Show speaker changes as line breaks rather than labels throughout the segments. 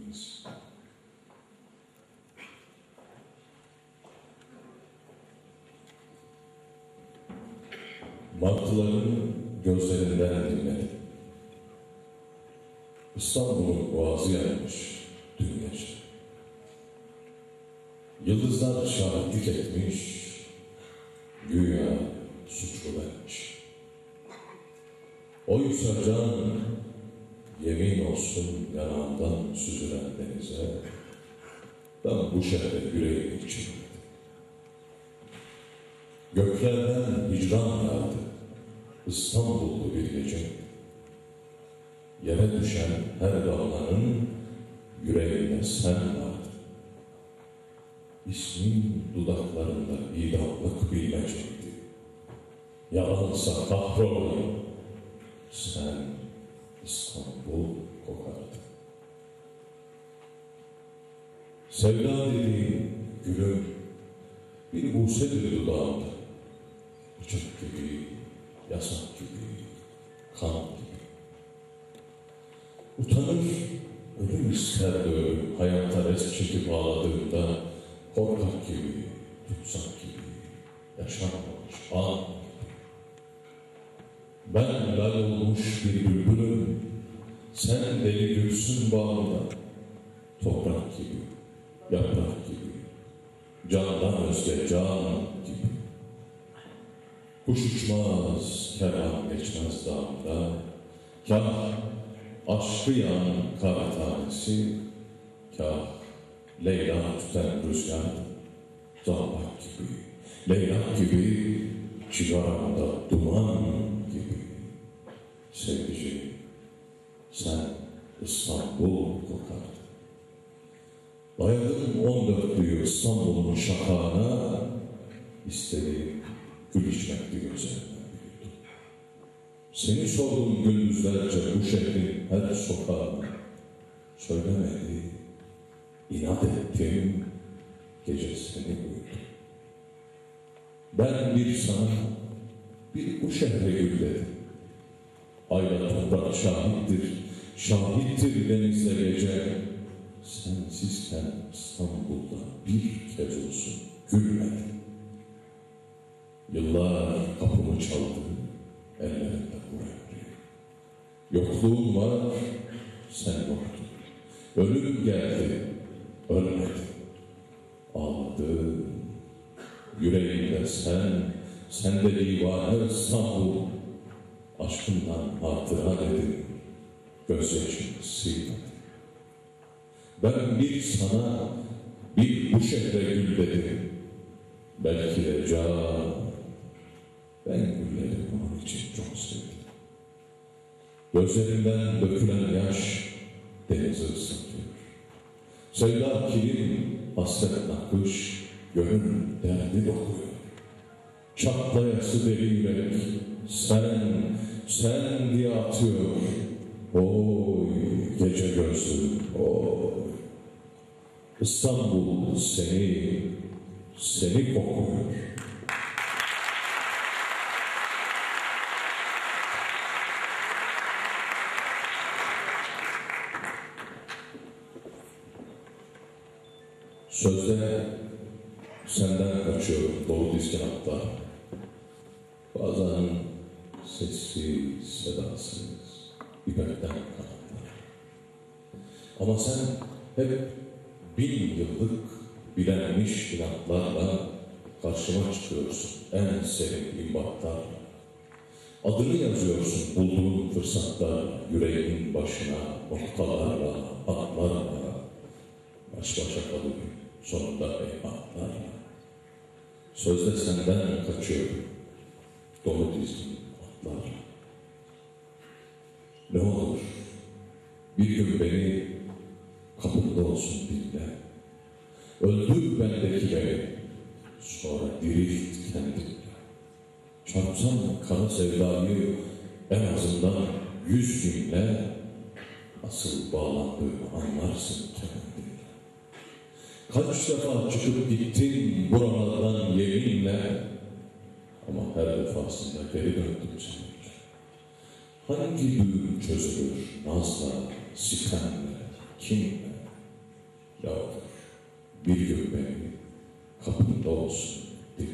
bildiğimiz. Martıların gözlerinden dinledim. İstanbul'un boğazı yanmış dün gece. Yıldızlar şahitlik etmiş, güya suçlu benmiş. Oysa can, yemin olsun yanağımdan süzülen denize, ben bu şehre yüreğimi içirmedim. Göklerden hicran yağdı, İstanbul'lu bir gece. Yere düşen her damlanın yüreğinde sen vardın. İsmin dudaklarında idamlık bilmeceydi. Yalansa kahrolayım, sen İstanbul kokardın. Sevda dediğin gülüm bir busedir dudağımda. Bıçak gibi, yasak gibi, kan gibi. Utanır, ölüm isterdi ölüm, hayatta res çekip ağladığımda, korkak gibi, tutsak gibi, yaşanmamış an gibi. Ben lal olmuş bir bülbülüm, sen deli gülsün bağımda, toprak gibi, yaprak gibi, candan özge can gibi. Kuş uçmaz, kervan geçmez dağımda, kah aşkı yan kar tanesi, kah Leyla tüten rüzgar, zambak gibi, leylak gibi, civarımda duman gibi. Sevgiciğim, sen İstanbul kokardın. Dayadım 14'lüyü İstanbul'un şakağına, istediğim gül içmekti gözlerimden büyüdü. Seni sordum gündüzlerce bu şehrin her sokağına, söylemedi, inat ettim, gece seni uyudum. Ben bir sana, bir bu şehre gül dedim. Ayla toprak şahittir, şahittir denizle gece. Sensizken İstanbul'da bir kez olsun gülmedim. Yıllar kapımı çaldı, ellerimde bu emri. Yokluğum var, sen yoktun. Ölüm geldi, ölmedim. Ağladım, yüreğimde sen de divane İstanbul. Aşkından hatıra dedim, gözyaşımı silmedim. Ben bir sana, bir bu şehre gül dedim. Belki de can, ben gülleri onun için çok sevdim. Gözlerimden dökülen yaş denizi ıslatıyor. Sevda kilim, hasret nakış, gönül derdi dokuyor. Çatlayası deli yürek, sen diye atıyor. Oy gece gözlüm, oy. İstanbul seni kokuyor. Sözde senden kaçıyorum dolu dizgin hatta. Bazen sessiz, sedasız, İpekten kanatlar. Ama sen hep 1000 yıllık bilenmiş inatlarla karşıma çıkıyorsun en serin imbatlarla. Adını yazıyorsun bulduğun fırsatta yüreğin başına noktalarla, atlarla. Baş başa kalıp sonunda eyvahlarla. Sözde senden kaçıyorum dolu dizgin atlarla. Ne olur bir gün beni kapında olsun dinle. Öldür bendeki beni, sonra dirilt kendinle. Çarpsam kara sevdayı en azından 100 binle, asıl bağlandığını anlarsın kendinle. Kaç defa çıkıp gittin buralardan yeminle, ama her defasında geri döndüm seninle. Hangi düğüm çözülür nazla, sitemle, kimle? bir gün beni kapında olsun dinle.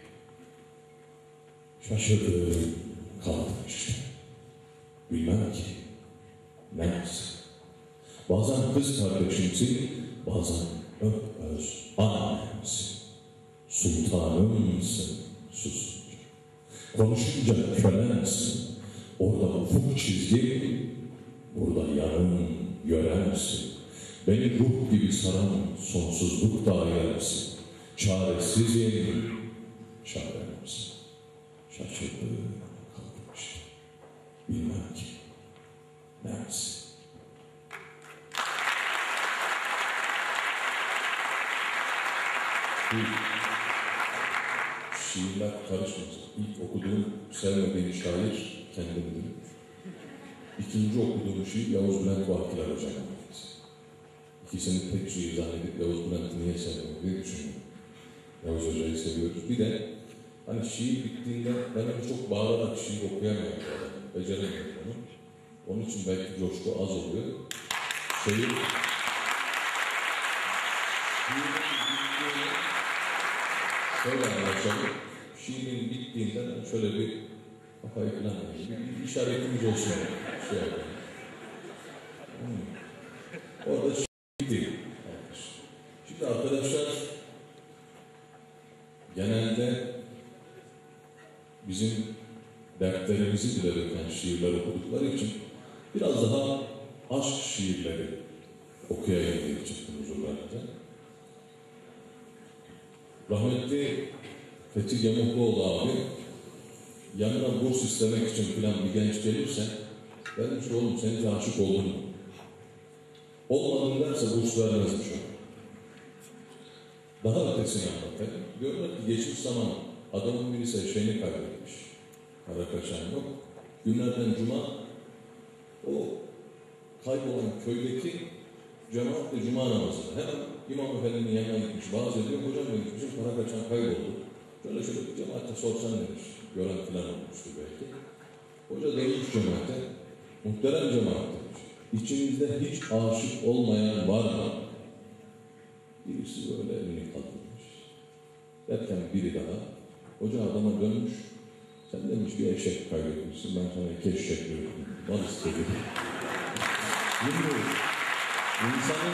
Şaşırdım, kaldım işte. Bilmem ki neresi. Bazen kız kardeşimsin, bazen öz annemsin. Sultanımsın susunca. Konuşunca kölensin. Orada ufuk çizgi, burada yarın yörensin. Beni ruh gibi saran sonsuzluk dairesi. Çaresizim, çaremsin. Şaşırdım, kalkmış. Bilmem ki neresi. Şiirler karışmasın. İlk okuduğum, sevmediğim şair kendimdir. İkinci okuduğum şiir Yavuz Bülent Bakiler Hoca'nın. İkisini tek şiir zannedip Yavuz Bülent'i niye sevmiyorum diye düşünüyorum. Yavuz Hoca'yı seviyoruz. Bir de hani şiir bittiğinde ben çok bağırarak şiir okuyamıyorum. Beceremiyorum onu. Onun için belki coşku az oluyor. Şiirin şöyle anlaşalım. Şiirin bittiğinde şöyle bir kafayı falan bir işaretimiz olsun. Şey yapalım. Orada şiir bitti. Şimdi arkadaşlar genelde bizim dertlerimizi bile döken şiirler okudukları için biraz daha aşk şiirleri okuyayım diye çıktım huzurlarınıza. Rahmetli Fethi Yamukluoğlu abi yanına burs istemek için filan bir genç gelirse demiş ki oğlum sen hiç aşık oldun mu? Olmadın derse burs vermezmiş o. Daha ötesini anlatayım. Diyorlar ki geçmiş zaman adamın birisi şeyini kaybetmiş. Kara kaçan yok. Günlerden cuma o kaybolan köydeki cemaatle cuma namazında hemen İmam Efendi'nin yanına gitmiş. Vaaz ediyor. Hocam demiş bizim kara kaçan kayboldu. Şöyle bir cemaatle sorsan demiş. Gören filan olmuştu belki. Hoca demiş cemaate. Muhterem cemaat demiş. İçinizde hiç aşık olmayan var mı? Birisi böyle elini kaldırmış. Derken biri daha. Hoca adama dönmüş. Sen demiş bir eşek kaybetmişsin. Ben sana iki eşek veriyorum. Var istedi. Bilmiyorum. İnsanın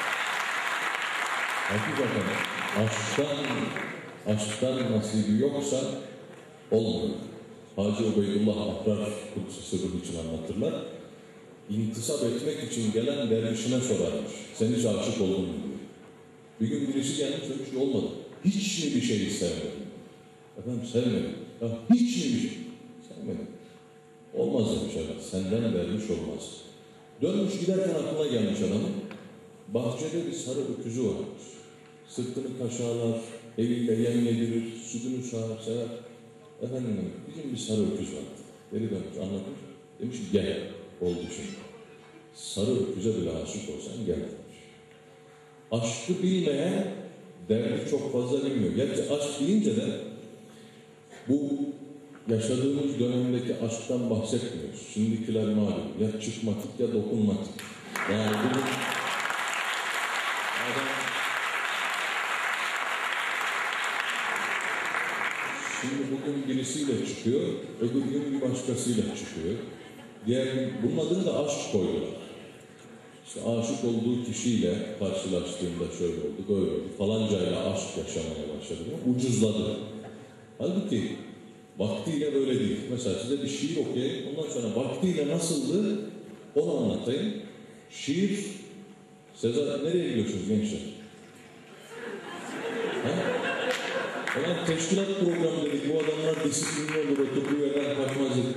hakikaten aşktan nasibi yoksa olmuyor. Hacı Ubeydullah Ahrar Kudüs Sırrı için anlatırlar. İntisap etmek için gelen dervişine sorarmış. Sen hiç aşık oldun mu diyor. Bir gün birisi gelmiş söylemiş ki olmadı. Hiç mi bir şey istemedim? Efendim sevmedim. Ya hiç mi bir şey? Sevmedim. Olmaz demiş adam. Senden derviş olmaz. Dönmüş giderken aklına gelmiş adamın. Bahçede bir sarı öküzü varmış. Sırtını kaşarlar, eliyle yem yedirir, sütünü sağar, sever. Efendim bizim bir sarı öküz var. Geri dönmüş, anlatmış. Demiş ki gel, oldu şimdi. Sarı öküze bile aşık olsan gel demiş. Aşkı bilmeyen derdi çok fazla bilmiyor. Gerçi aşk deyince de bu yaşadığımız dönemdeki aşktan bahsetmiyoruz. Şimdikiler malum. Ya çıkmatik ya dokunmatik. Yani bunu şimdi bugün birisiyle çıkıyor, öbür gün bir başkasıyla çıkıyor. Diğer bunun adını da aşk koyuyorlar. İşte aşık olduğu kişiyle karşılaştığında şöyle oldu, böyle oldu. Falancayla aşk yaşamaya başladı. Ucuzladı. Halbuki vaktiyle böyle değil. Mesela size bir şiir okuyayım, ondan sonra vaktiyle nasıldı onu anlatayım. Şiir, Sezar nereye gidiyorsunuz gençler? Ulan teşkilat programı dedik, bu adamlar disiplinli olur, oturduğu yerden kalkmaz dedik.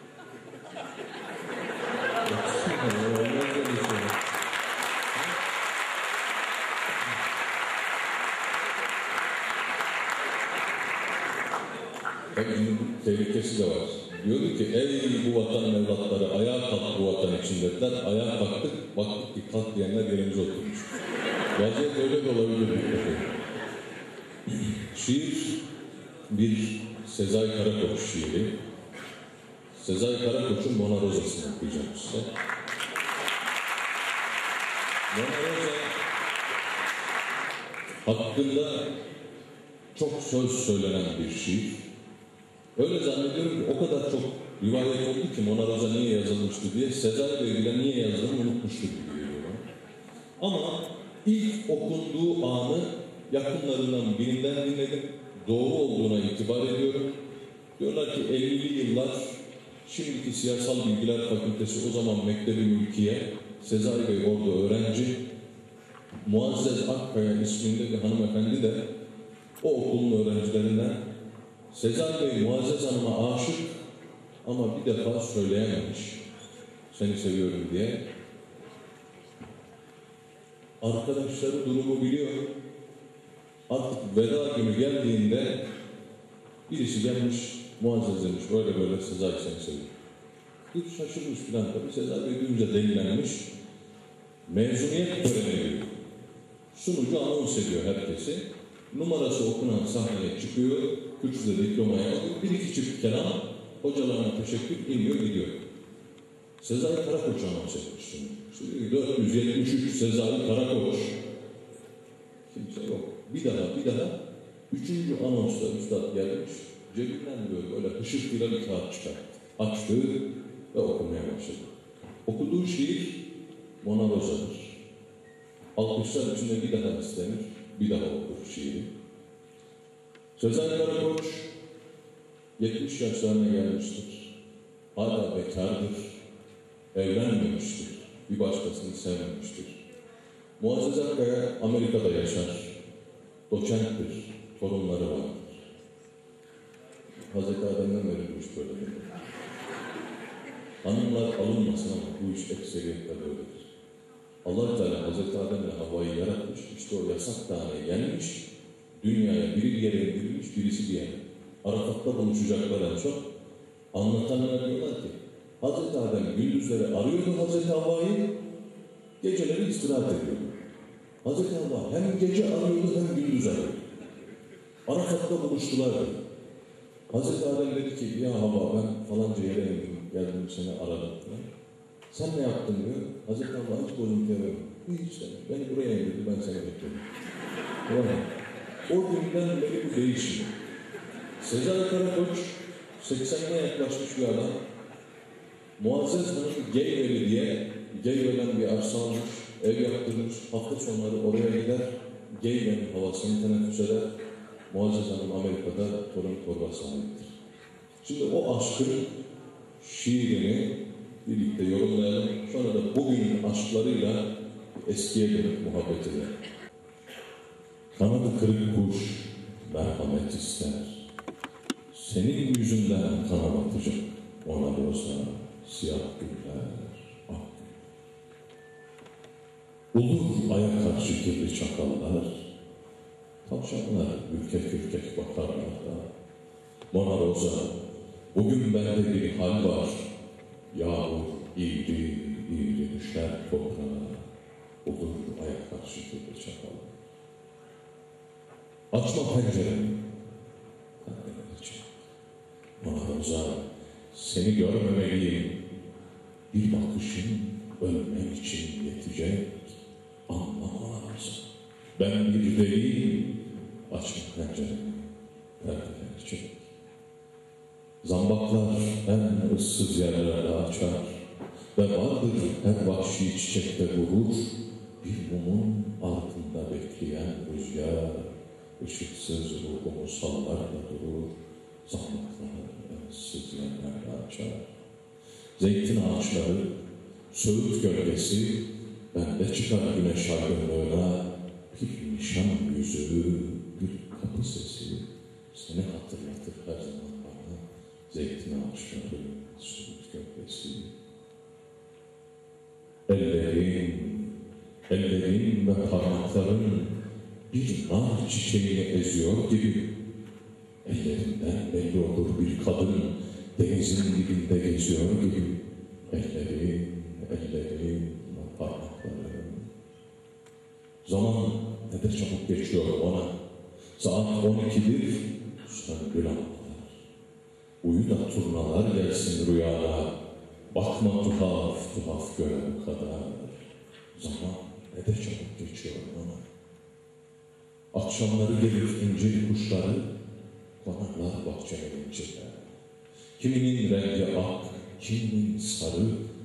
Tabii bunun tehlikesi de var. Diyordu ki, ey bu vatan evlatları, ayağa kalk bu vatan için dediler. Ayağa kalktık, baktık ki kalk diyenler yerimize oturmuş. Vaziyet öyle de olabilir. Şiir bir Sezai Karakoç şiiri. Sezai Karakoç'un Mona Rosa'sını okuyacağım size. Mona Rosa hakkında çok söz söylenen bir şiir. Öyle zannediyorum ki o kadar çok rivayet oldu ki Mona Rosa niye yazılmıştı diye, Sezai Bey bile niye yazdığını unutmuştu gibi geliyor bana. Ama ilk okunduğu anı yakınlarından birinden dinledim. Doğru olduğuna itibar ediyorum. Diyorlar ki 50'li yıllar şimdiki Siyasal Bilgiler Fakültesi, o zaman Mektebi Mülkiye, Sezai Bey orada öğrenci. Muazzez Akkaya isminde bir hanımefendi de o okulun öğrencilerinden. Sezai Bey Muazzez Hanım'a aşık ama bir defa söyleyememiş seni seviyorum diye. Arkadaşları durumu biliyor. Artık veda günü geldiğinde birisi gelmiş, Muazzez demiş, böyle böyle Sezai seni seviyor. Hiç şaşırmış filan tabii. Sezai Bey duyunca delilenmiş. Mezuniyet töreni diyor. Sunucu anons ediyor herkesi. Numarası okunan sahneye çıkıyor. Kürsüde diplomaya alıyor. Bir iki çift kelam, hocalarına teşekkür, iniyor gidiyor. Sezai Karakoç anons etmiş. Şimdi 473 Sezai Karakoç. Kimse yok. Bir daha. Üçüncü anonsta üstad gelmiş. Cebinden böyle hışırtıyla bir kağıt çıkarttı. Açtı ve okumaya başladı. Okuduğu şiir Mona Rosa'dır. Alkışlar içinde bir daha istenir, bir daha okur şiiri. Sezai Karakoç 70 yaşlarına gelmiştir. Hala bekardır, evlenmemiştir, bir başkasını sevmemiştir. Muazzez Akkaya Amerika'da yaşar, doçenttir, torunları vardır. Hazreti Adem'den verilmiş böyle bir. Hanımlar alınmasın ama bu iş ekseriyetle böyledir. Allah Teala Hazreti Adem'le Havva'yı yaratmış, işte o yasak tane yenmiş, dünyaya biri bir yere indirilmiş, birisi bir yere. Arafat'ta buluşacaklar en çok. Anlatanlar diyorlar ki, Hazreti Adem gündüzleri arıyordu Hazreti Havva'yı, geceleri istirahat ediyordu. Hazreti Havva hem gece arıyordu hem gündüz arıyordu. Arafat'ta buluştular. Hazreti Adem dedi ki, ya Havva ben falanca yere indim, geldim seni aradım. Sen ne yaptın diyor. Hazreti Allah hiç bozuntuya vermiyor. Hiç demiş. Beni buraya indirdi, ben seni bekledim. O günden beri bu değişmiyor. Sezai Karakoç 80'ine yaklaşmış bir adam. Muazzez Hanım Geybeli diye Geybeli'den bir arsa almış, ev yaptırmış. Hafta sonları oraya gider, Geybeli'nin havasını teneffüs eder. Muazzez Hanım Amerika'da torun torba sahiptir. Şimdi o aşkın şiirini birlikte yorumlayalım. Sonra da bugünün aşklarıyla eskiye dönüp muhabbet edelim. Kanadı kırık kuş merhamet ister. Senin yüzünden kana batacak ona Rosa siyah güller, ak güller. Olur aya karşı kirli çakallar, tavşanlar ürkek ürkek bakarlar da. Mona Rosa, bugün bende bir hal var. Yağmur iğri düşer toprağa, olur aya karşı kirli çakallar. Açma pencereni, Mona Rosa, seni görmemeliyim. Bir bakışın ölmem için yetecek. Anla Mona Rosa, ben bir deliyim. Açma pencereni, perdeleri çek. Zambaklar en ıssız yerlerde açar ve vardır her vahşi çiçekte vurur. Bir mumun altında bekleyen rüzgar, ışıksız ruhumu sallar da durur. Zambaklar en ıssız yerlerde açar. Zeytin ağaçları, söğüt gölgesi, bende çıkar güneş aydınlığına. Bir nişan yüzüğü, bir kapı sesi seni hatırlatır her zaman bana. Zeytin ağaçları, söğüt gölgesi. Ellerin ve parmakların bir nar çiçeğini eziyor gibi. Ellerinden belli olur bir kadın denizin dibinde geziyor gibi. Ellerin ve parmakların. Zaman ne de çabuk geçiyor ona. Saat 12'dir, söndü lambalar. Uyu da turnalar gelsin rüyana. Bakma tuhaf gören kadar. Zaman ne de çabuk geçiyor ona. Akşamları gelir incir kuşları, konarlar bahçenin içinde. Kiminin rengi ak, kiminin sarı,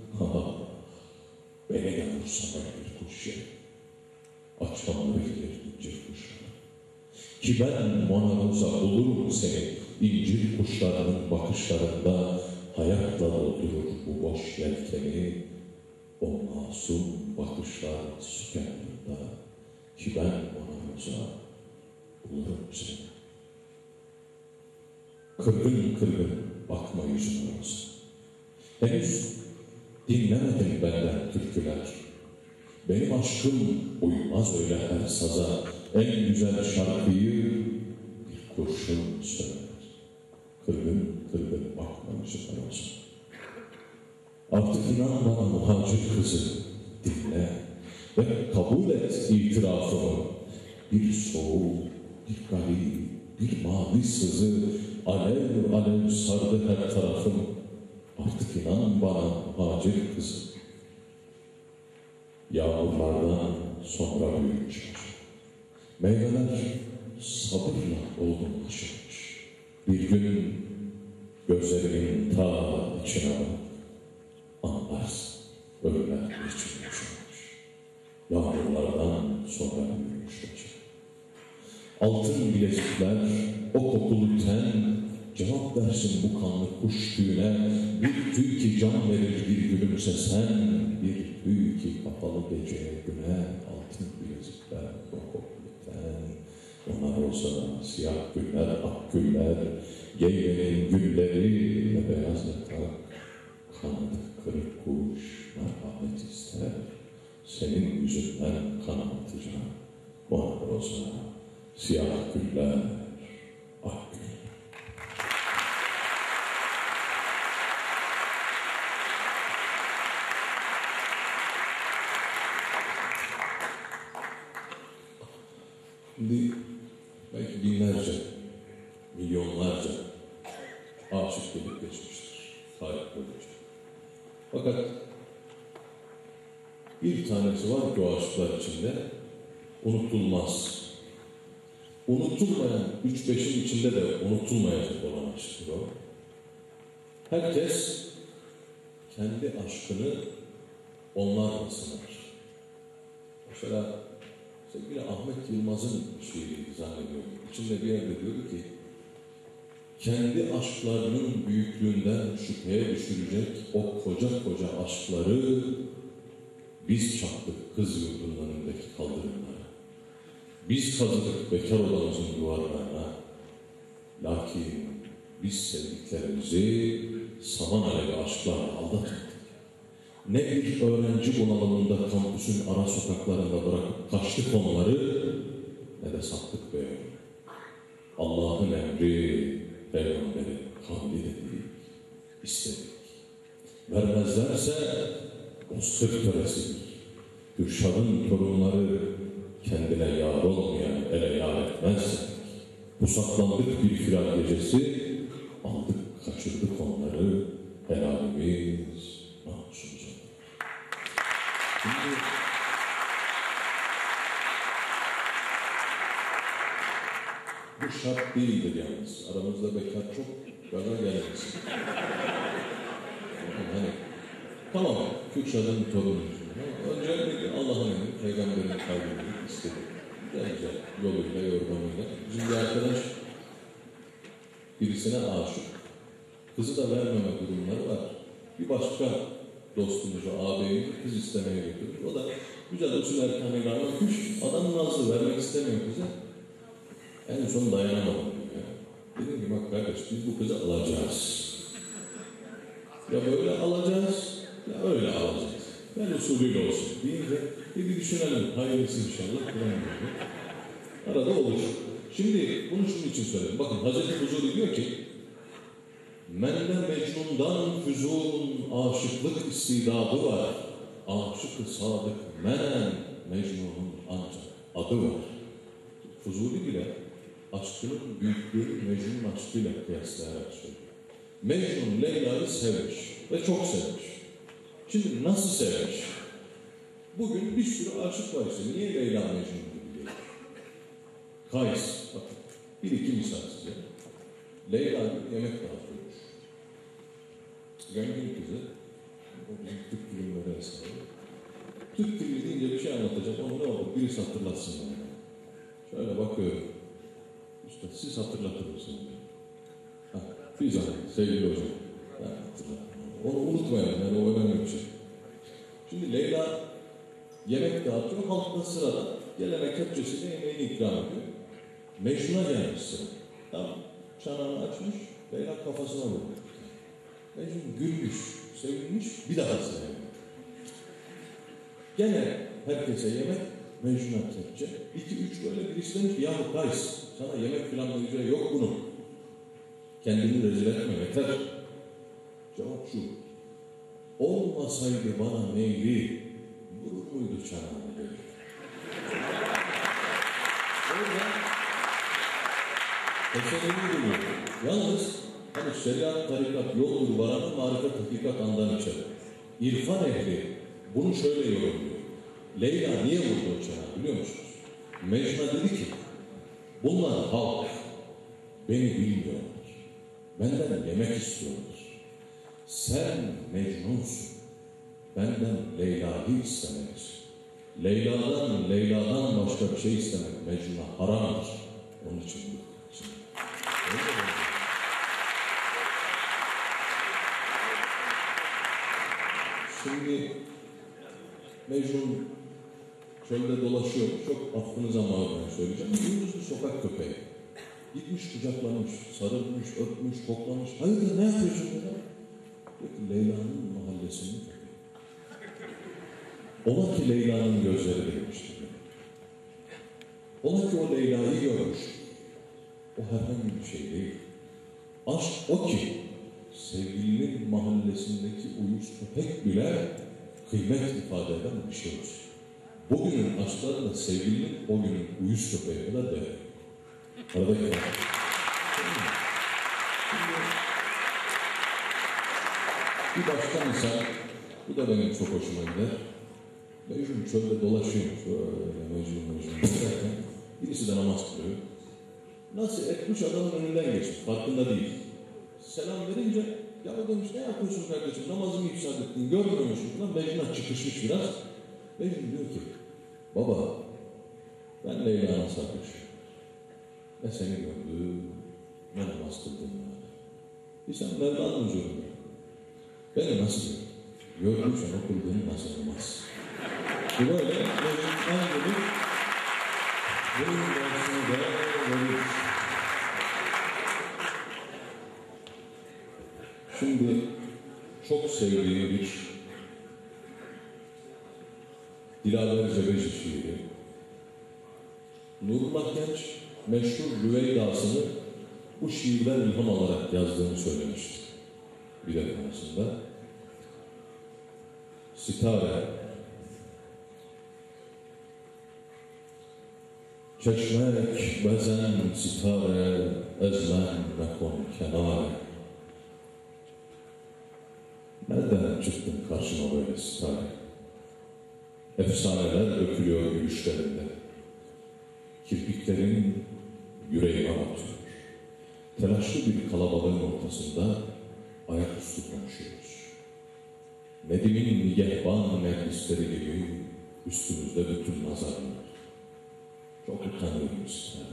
beni de vursana bir kuş ye. Akşamları gelir incir kuşları. Ki ben Mona Rosa bulurum seni, incir kuşlarının bakışlarında hayatla doldurur bu boş yelkeni, o masum bakışlar su kenarında. Ki ben Mona Rosa bulurum seni. Kırgın kırgın bakma yüzüme olsa. Henüz dinlemedim benden türküler. Benim aşkım uymaz öyle her saza. En güzel şarkıyı bir kurşun söyler. Kırgın kırgın bakma yüzüme olsa. Artık inan bana muhacir kızı, dinle ve kabul et itirafımı. Bir soğuk, bir garip, bir mavi sızı alev alev sardı her tarafım. Artık inan bana muhacir kızı. Yağmurlardan sonra büyümüş. Meyveler sabırla olgunlaşmış. Bir gün gözlerimin ta içine bak, anlarsın öğlen için yaşamış. Yağmurlardan sonra büyümüşler. Altın bilezikler, o kokulu ten, cevap versin bu kanlı kuş tüyüne. Bir tüy ki can verir bir gülümsesen, bir tüy ki kapalı geceye güne. Altın bilezikler, o kokulu ten, onlar olsa da siyah güller, ak güller, yeylerin gülleri ve beyaz yatak. Kanadı kırık kuş, merhamet ister, senin yüzünden kanatıcak. Onlar olsa siyah güller, ak güller. Şimdi belki binlerce, milyonlarca aşık gelip geçmiştir tarih boyunca. Fakat bir tanesi var ki o aşklar içinde unutulmaz. Unutulmayan 3-5'in içinde de unutulmayacak olan aşktır o. Herkes kendi aşkını onlarla sınar. Mesela sevgili Ahmet Yılmaz'ın şiiri zannediyorum. İçinde bir yerde diyor ki, kendi aşklarının büyüklüğünden şüpheye düşürecek o koca koca aşkları biz çaktık kız yurdunun önündeki kaldırımlara. Biz kazıdık bekar odamızın duvarlarına. Lakin biz sevdiklerimizi saman alevi aşklarla aldatmadık. Ne bir öğrenci bunalımında kampüsün ara sokaklarında bırakıp kaçtık onları, ne de sattık be. Allah'ın emri, Peygamber'in kavli dedik, istedik. Vermezlerse bozkır töresidir. Kürşad'ın torunları kendine yar olmayan ele yar etmezsek, pusatlandık bir firar gecesi, aldık kaçırdık onları, helalimiz namusumuz olur. Şimdi bu şart değildir yalnız. Aramızda bekar çok gaza gelmesin. Hani, tamam, Kürşad'ın torunu. Öncelikle Allah'ın emri, Peygamber'in kalbini istedi. Güzel, yoluyla, yordamıyla. Bizim bir arkadaş birisine aşık. Kızı da vermeme durumları var. Bir başka dostumuzu, ağabeyimizi kız istemeye götürmüş. O da güzel usul erkanıyla anlatmış. Adam nazlı vermek istemiyor kıza. En son dayanamadım. Dedim ki bak kardeş biz bu kızı alacağız. Ya böyle alacağız ya öyle alacağız. Ben usulüyle olsun deyince bir düşünelim. Hayırlısı inşallah. Arada olur. Şimdi bunu şunun için söyledim. Bakın Hazreti Fuzuli diyor ki Mende Mecnun'dan Füzul'un aşıklık istidadı var. Aşık-ı sadık menen Mecnun'un ancak adı var. Fuzuli bile aşkının büyüklüğü Mecnun'un aşkıyla kıyaslayarak söylüyor. Mecnun Leyla'yı sevmiş ve çok sevmiş. Şimdi nasıl sevmiş? Bugün bir sürü aşık var işte. Niye Leyla Mecnun gibi değil? Kays, bakın bir iki misal size. Leyla bir yemek dağıtıyormuş. Zengin kızı, o bizim Türk filmleri hesabı. Türk filmi deyince bir şey anlatacak, onu ne olur birisi hatırlatsın bana. Şöyle bakıyorum, işte siz hatırlatır mısınız? Bir zaman sevgili hocam, ben hatırlatırım. Onu unutmayalım, yani o önemli bir şey. Şimdi Leyla yemek dağıtıyor, halk da sırada gelenek hepçesiyle yemeğini ikram ediyor. Mecnun'a gelmiş sıra. Tamam, çanağını açmış, Leyla kafasına vuruyor. Mecnun gülmüş, sevinmiş, bir daha sevmiş. Gene herkese yemek, Mecnun'a kepçe. 2-3 böyle birisi demiş ki, yahu Kays, sana yemek filan diyeceği yok bunun. Kendini rezil etme, yeter. Cevap şu, olmasaydı bana meyli, vurur muydu çanağını böyle? Orada teselli buluyor. Yalnız hani şeriat, tarikat yoldur varanı, marifet, hakikat andan içer. İrfan ehli bunu şöyle yorumluyor. Leyla niye vurdu o çanağı biliyor musunuz? Mecnun'a dedi ki, bunlar halk, beni bilmiyorlar. Benden yemek istiyorlar. Sen Mecnunsun. Benden Leyla'yı istemelisin. Leyla'dan başka bir şey istemek Mecnun'a haramdır. Onun için bu. Şimdi Mecnun çölde dolaşıyor. Çok affınıza mağduren söyleyeceğim. Gündüz bir sokak köpeği. Gitmiş kucaklamış, sarılmış, öpmüş, koklamış. Hayırdır ne yapıyorsun burada? Diyor ki Leyla'nın mahallesinin köpeği. Ola ki Leyla'nın gözleri değmiştir. Ola ki o Leyla'yı görmüş. O herhangi bir şey değil. Aşk o ki sevgilinin mahallesindeki uyuz köpek bile kıymet ifade eden bir şeydir. Bugünün aşkları da sevgilinin o günün uyuz köpeği kadar değerli. Aradaki bir başka misal, bu da benim çok hoşuma gider. Mecnun çölde dolaşıyormuş, böyle Mecnun derken, birisi de namaz kılıyor. Nasıl etmiş adamın önünden geçmiş, farkında değil. Selam verince, ya demiş ne yapıyorsun kardeşim, namazımı ifsad ettin, görmüyor musun? Mecnun'a çıkışmış biraz. Mecnun diyor ki, baba, ben Leyla'na sarmışım. Ve seni gördüm, ne namaz kıldın bana. Bir sen Mevla'nın huzurunda. Beni nasıl gördün? Gördüm sen o kıldığın nasıl namaz. Bu böyle, Mecnun'dan gibi bunun dersini de verir. Şimdi çok sevdiğim bir Dilaver Cebeci şiiri. Nurullah Genç meşhur Rüveyda'sını bu şiirden ilham alarak yazdığını söylemişti. Bir defasında. Sitare çeşmek bezen sitare ezmen mekon kenare. Nereden çıktın karşıma böyle sitare? Efsaneler dökülüyor gülüşlerinde. Kirpiklerin yüreğime atıyor. Telaşlı bir kalabalığın ortasında ayaküstü konuşuyoruz. Nedim'in nigehban meclisleri gibi üstümüzde bütün nazarlar. Çok utanıyorum size.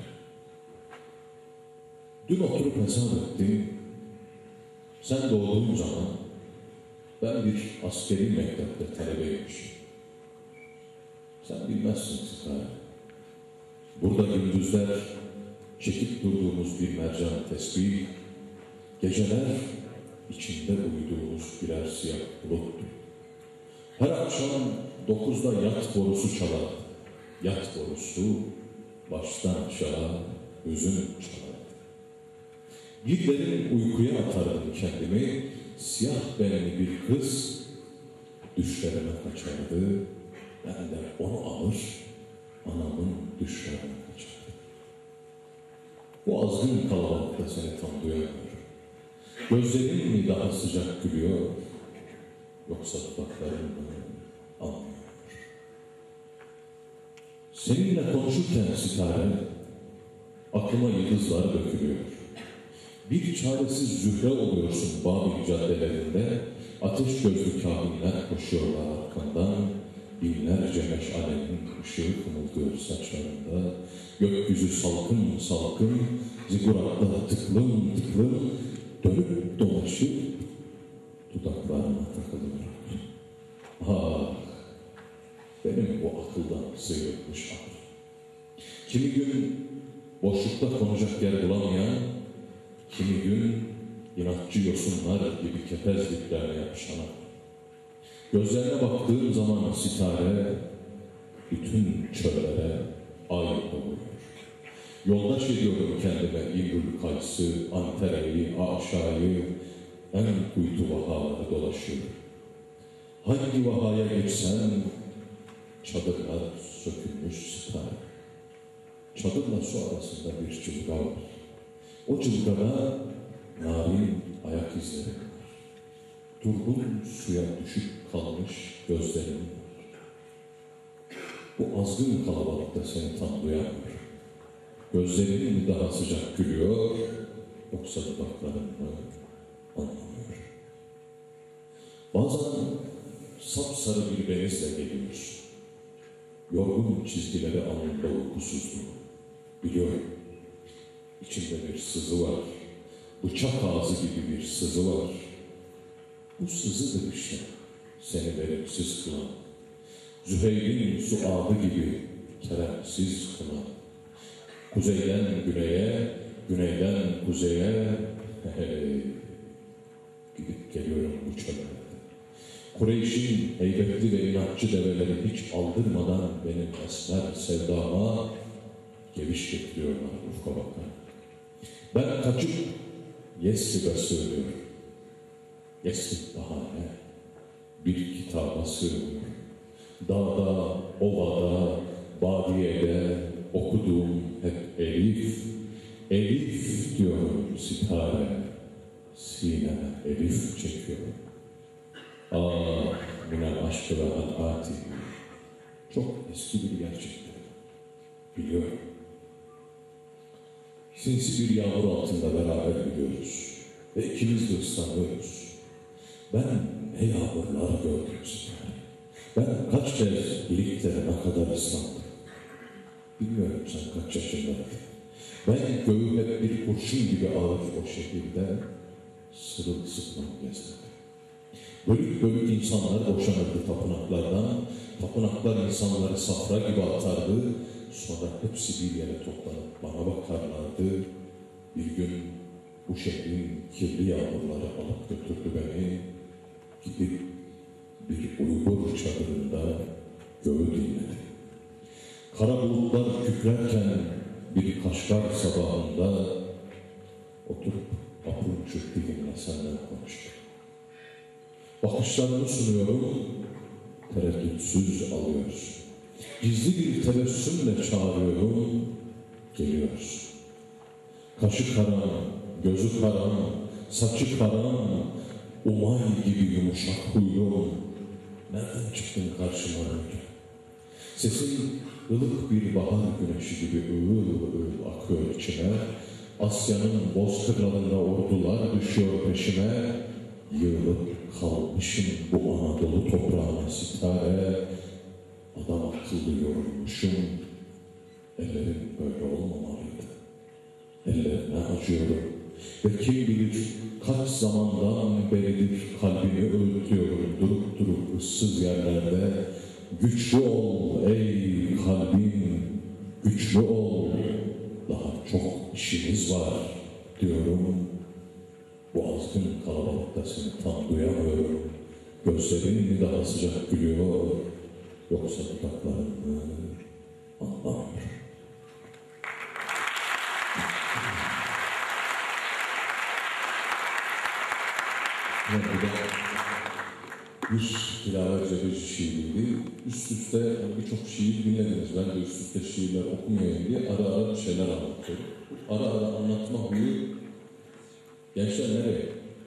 Dün oturup hesap ettim. Sen doğduğun zaman ben bir askeri mektepte talebeymişim. Sen bilmezsin Sıkar. Burada gündüzler çekip durduğumuz bir mercan tesbih, geceler içinde uyuduğumuz birer siyah buluttu. Her akşam 9'da yat borusu çalar. Yat borusu baştan aşağı gözün çalar. Bir derin uykuya atardım kendimi, siyah benli bir kız düşlerime kaçardı. Ben de onu alır, anamın düşlerine kaçardı. Bu azgın kalabalıkta seni tam duyamıyorum. Gözlerin mi daha sıcak gülüyor, yoksa dudakların mı anlıyor? Seninle konuşurken Sitare, Aklıma yıldızlar dökülüyor. Bir çaresiz zühre oluyorsun Babil caddelerinde, ateş gözlü kahinler koşuyorlar arkandan, binlerce meşalenin ışığı kımıldıyor saçlarında, gökyüzü salkın salkın, ziguratlar tıklım tıklım, dönüp dolaşıp dudaklarına takılıyor. Ah, benim bu akıldan sıyrılmış akıl. Kimi gün boşlukta konacak yer bulamayan, kimi gün inatçı yosunlar gibi kepezliklerle yapışana. Gözlerine baktığım zaman sitare, bütün çöllere ay oluyor. Yoldaş ediyorum kendime İbrül Kays'ı, Antare'yi, Aşağı'yı, en kuytu vahaları dolaşıyor. Hangi vahaya geçsem, çadırlar sökülmüş sitare. Çadırla su arasında bir cılga var. O cılgada narin ayak izleri var. Durgun suya düşüp kalmış gözlerim var. Bu azgın kalabalıkta seni tam duyamıyor. Gözlerin mi daha sıcak gülüyor, yoksa dudakların mı anlamıyor. Bazen sapsarı bir benizle geliyorsun. Yorgun çizgileri alnında uykusuzluğu. Biliyorum, içinde bir sızı var. Bıçak ağzı gibi bir sızı var. Bu sızıdır işte seni verimsiz kılan. Züheyr'in suadı gibi keremsiz kılan. Kuzeyden güneye, güneyden kuzeye, gidip geliyorum bu çöllerde. Kureyş'in heybetli ve inatçı develeri hiç aldırmadan benim esmer sevdama geviş getiriyorlar ufka bakan. Ben kaçıp Yesrib'e sığınıyorum. Yesrib bahane, bir kitaba sığınıyorum. Dağda, ovada, badiyede okuduğum hep Elif, Elif diyorum sitare, sineme Elif çekiyorum. Ah, minel aşkı ve al'ati, çok eski bir gerçektir, biliyorum. Sinsi bir yağmur altında beraber gidiyoruz ve ikimiz de ıslanıyoruz. Ben ne yağmurlar gördüm sitare. Ben kaç kez birlikte ne kadar ıslandım. Bilmiyorum sen kaç yaşındaydın. Ben göğü hep bir kurşun gibi ağır o şehirde sırılsıklam gezdim. Bölük bölük insanlar boşanırdı tapınaklardan. Tapınaklar insanları safra gibi atardı. Sonra hepsi bir yere toplanıp bana bakarlardı. Bir gün bu şehrin kirli yağmurları alıp götürdü beni. Gidip bir Uygur çadırında göğü dinledi. Kara bulutlar kükrerken bir Kaşgar sabahında oturup apur dilimle senden konuştum. Bakışlarını sunuyorum, tereddütsüz alıyorsun. Gizli bir tebessümle çağırıyorum, geliyorsun. Kaşı karan, gözü karan, saçı karan, umay gibi yumuşak huylum. Nereden çıktın karşıma öyle? Sesin ılık bir bahar güneşi gibi ığıl ığıl akıyor içime. Asya'nın bozkırlarında ordular düşüyor peşime. Yığılıp kalmışım bu Anadolu toprağına sitare. Adam akıllı yorulmuşum. Ellerim böyle olmamalıydı. Ellerine acıyorum. Ve kim bilir kaç zamandan beridir kalbimi öğütüyorum durup durup ıssız yerlerde. Güçlü ol ey kalbim, güçlü ol. Daha çok işimiz var diyorum. Bu azgın kalabalıkta seni tam duyamıyorum. Gözlerin mi daha sıcak gülüyor, yoksa dudakların mı anlamıyor. Bu da bir Dilaver Cebeci şiiriydi. Üst üste birçok şiir dinlediniz. Ben de üst üste şiirler okumayayım diye ara ara bir şeyler anlatıyorum. Ara ara anlatma huyu. Gençler nereye?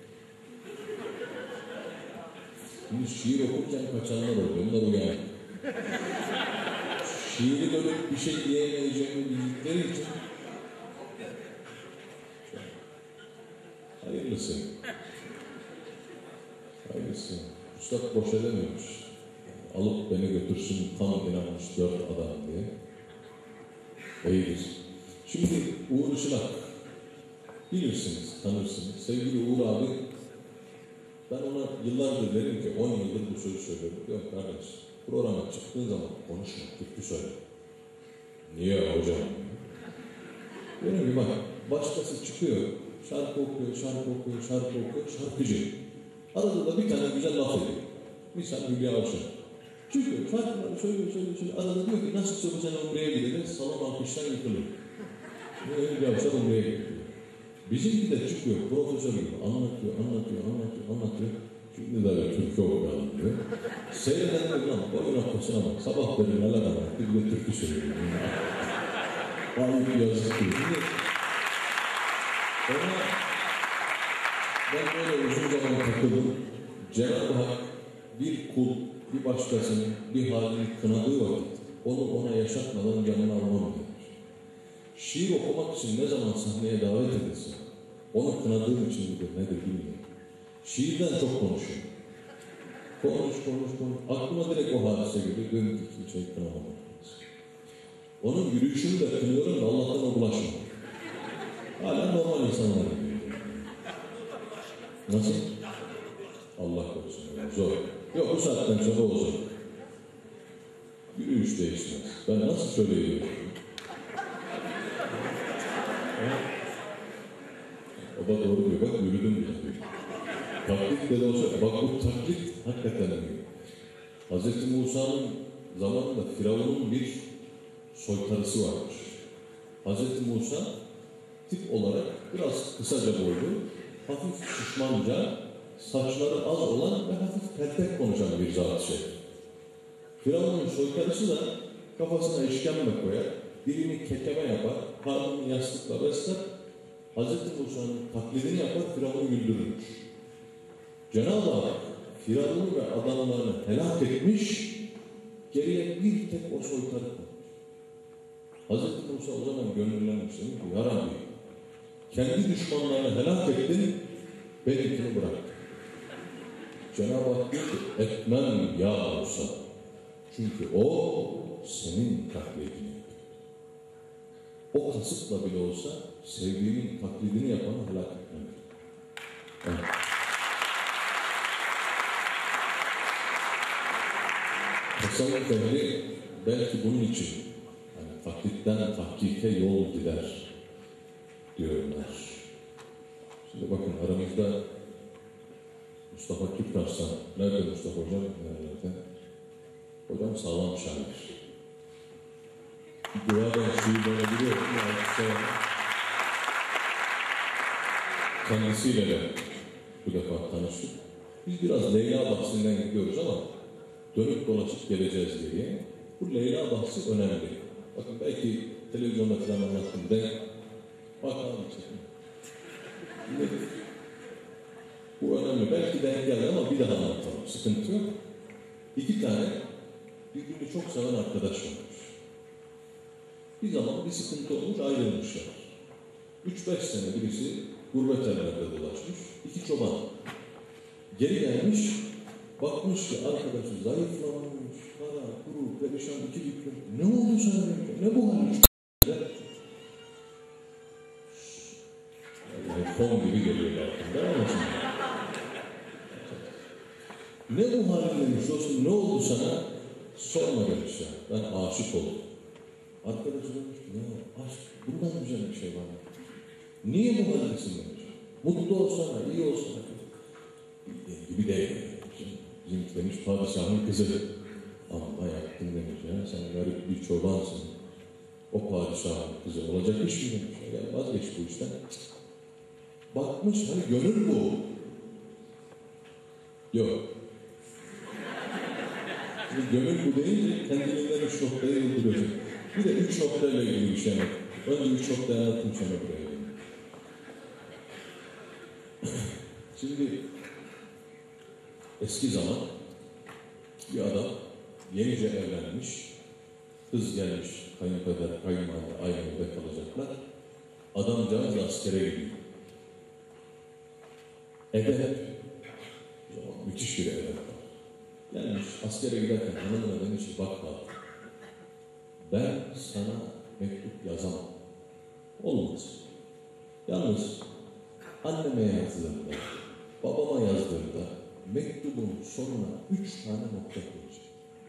Şimdi şiir okurken kaçanlar oluyor. Onlar uyanık. Şiiri dönüp bir şey diyemeyeceğimi bildikleri için seni. Hayırlısı. Üstad boş edememiş. Alıp beni götürsün tam inanmış 4 adam diye. İyidir. Şimdi Uğur Işılak. Bilirsiniz, tanırsınız. Sevgili Uğur abi, ben ona yıllardır derim ki 10 yıldır bu sözü söylüyorum. Yok kardeş, programa çıktığın zaman konuşma, türkü söyle. Niye hocam? Diyorum ki bak, başkası çıkıyor, şarkı okuyor, şarkıcı. Arada da bir tane güzel laf ediyor. Misal Hülya Avşar. Çıkıyor, şarkıları söylüyor. Arada diyor ki nasıl söyleyeceksin Umre'ye gideceğiz, salon alkıştan yıkılır. Hülya Avşar Umre'ye gidiyor. Bizimki de çıkıyor, profesör gibi anlatıyor. Şimdi de böyle türkü okuyalım diyor. Seyreden diyor lan, boyun noktasına bak, sabah böyle neler anlattı, bir de türkü söylüyor. Ayıp yazık diyor. Ona ben böyle uzun zaman takıldım. Cenab-ı Hak bir kul, bir başkasının bir halini kınadığı vakit onu ona yaşatmadan canını almam demiş. Şiir okumak için ne zaman sahneye davet edilse onu kınadığım için midir nedir bilmiyorum. Şiirden çok konuşuyor. Konuş. Aklıma direkt o hadise gibi dönüp kimseyi kınamamak. Onun yürüyüşünü de kınıyorum da Allah'tan o bulaşmıyor. Hala normal insanlar gibi. Nasıl? Allah korusun. Zor. Yok bu saatten sonra o zor. Yürüyüş değişmez. Ben nasıl söyleyeyim? O da doğru diyor. Bak yürüdüm bile. Taklit de olsa, bak bu taklit hakikaten önemli. Hz. Musa'nın zamanında Firavun'un bir soytarısı varmış. Hz. Musa tip olarak biraz kısaca boylu, hafif şişmanca, saçları az olan ve hafif peltek konuşan bir zat-ı. Firavun'un soytarısı da kafasına işkembe koyar, dilini kekeme yapar, karnını yastıkla besler, Hz. Musa'nın taklidini yapar, Firavun'u güldürürmüş. Cenab-ı Hak Firavun'u ve adamlarını helak etmiş, geriye bir tek o soytarı kalmış. Hz. Musa o zaman gönüllenmiş demiş ki, ya Rabbi, kendi düşmanlarını helak ettin, benimkini bıraktın. Cenab-ı Hak diyor ki, etmem ya Musa. Çünkü o senin taklidini yapıyor. O kasıtla bile olsa sevdiğinin taklidini yapanı helak etmemeli. Evet. Tasavvuf ehli belki bunun için yani taklitten tahkike yol gider diyorlar. Şimdi bakın aramızda Mustafa Küptarslan, nerede Mustafa Hocam? Nerede? Hocam sağlam şair. Duadan şiirlerini biliyorum. Kendisiyle de bu defa tanıştık. Biz biraz Leyla bahsinden gidiyoruz ama dönüp dolaşıp geleceğiz diye. Bu Leyla bahsi önemli. Bakın belki televizyonda falan anlattım de. Bak abi çekin. Bu önemli. Belki denk geldi ama bir daha anlatalım. Sıkıntı yok. 2 tane birbirini çok seven arkadaş olmuş. Bir zaman bir sıkıntı olmuş, ayrılmışlar. 3-5 sene birisi gurbet ellerde dolaşmış. 2 çoban. Geri gelmiş, bakmış ki arkadaşı zayıflamış, kara, kuru, perişan, 2 büklüm. Ne oldu sana? Ne bu hal? Yani fon gibi geliyor altında ama şimdi. Ne bu hal demiş dostum, ne oldu sana? Sorma demiş ya, ben aşık oldum. Arkadaşı demiş ki, ya aşk, bundan güzel bir şey var mı? Niye bu haldesin demiş. Mutlu olsana, iyi olsana. Gibi değil. Bizimki demiş, padişahın kızı. Amma yaktın demiş ya, sen garip bir çobansın. O padişahın kızı olacak iş mi demiş. Ya vazgeç bu işten. Bakmış, hani gönül bu. Yok. Şimdi gönül bu deyince kendiliğinden 3 noktayı yıldırıyorsun. Bir de 3 noktayla ilgili bir şey anlat. Önce 3 noktayı anlattım sana buraya. Şimdi eski zaman bir adam yenice evlenmiş, kız gelmiş, kayınpeder, kayınvalide aynı evde kalacaklar. Adamcağız askere gidiyor. Edep. Müthiş bir edep var. Gelmiş askere giderken hanımına demiş ki bak abi, ben sana mektup yazamam. Olmaz. Yalnız anneme yazdığımda, babama yazdığımda mektubun sonuna 3 tane nokta koyacağım.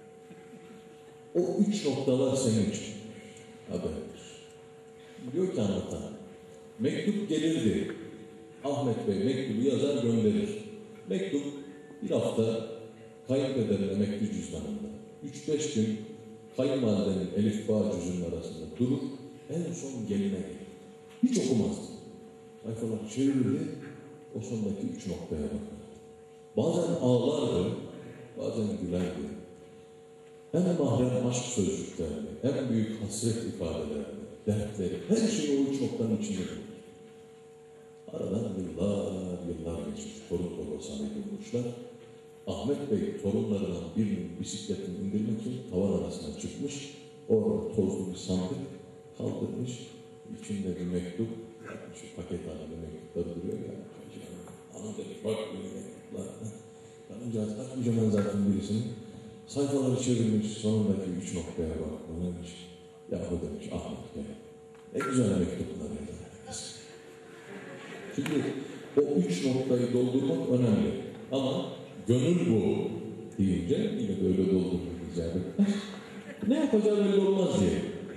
O 3 noktalar senin için. Haberdir. Diyor ki anlatan, mektup gelirdi. Ahmet Bey mektubu yazar gönderir. Mektup bir hafta kayınpederine mektup cüzdanında. 3-5 gün kayınvalidenin elif bağ cüzünün arasında durur. En son geline gelir. Hiç okumazdı. Sayfalar çevirirdi. O sondaki 3 noktaya bakar. Bazen ağlardı, bazen gülerdi. Hem mahrem aşk sözcüklerini, hem büyük hasret ifadelerini, dertleri, her şey o 3 noktanın içinde bulur. Aradan yıllar geçmiş, torun torbası bulmuşlar. Ahmet Bey torunlarından birinin bisikletini indirmek için tavan arasına çıkmış. Orada tozlu bir sandık kaldırmış. İçinde bir mektup, şu paket halinde mektupları duruyor ya. Ana demiş, bak böyle mektuplar. Kadıncağız atmayacağım ben zaten birisini. Sayfaları çevirmiş, sonundaki 3 noktaya bak. O demiş, yahu demiş Ahmet Bey. Ne güzel mektuplar yazar. Çünkü o 3 noktayı doldurmak önemli. Ama gönül bu deyince yine böyle doldurmak icap etmez. Ne yapacağı belli olmaz diye.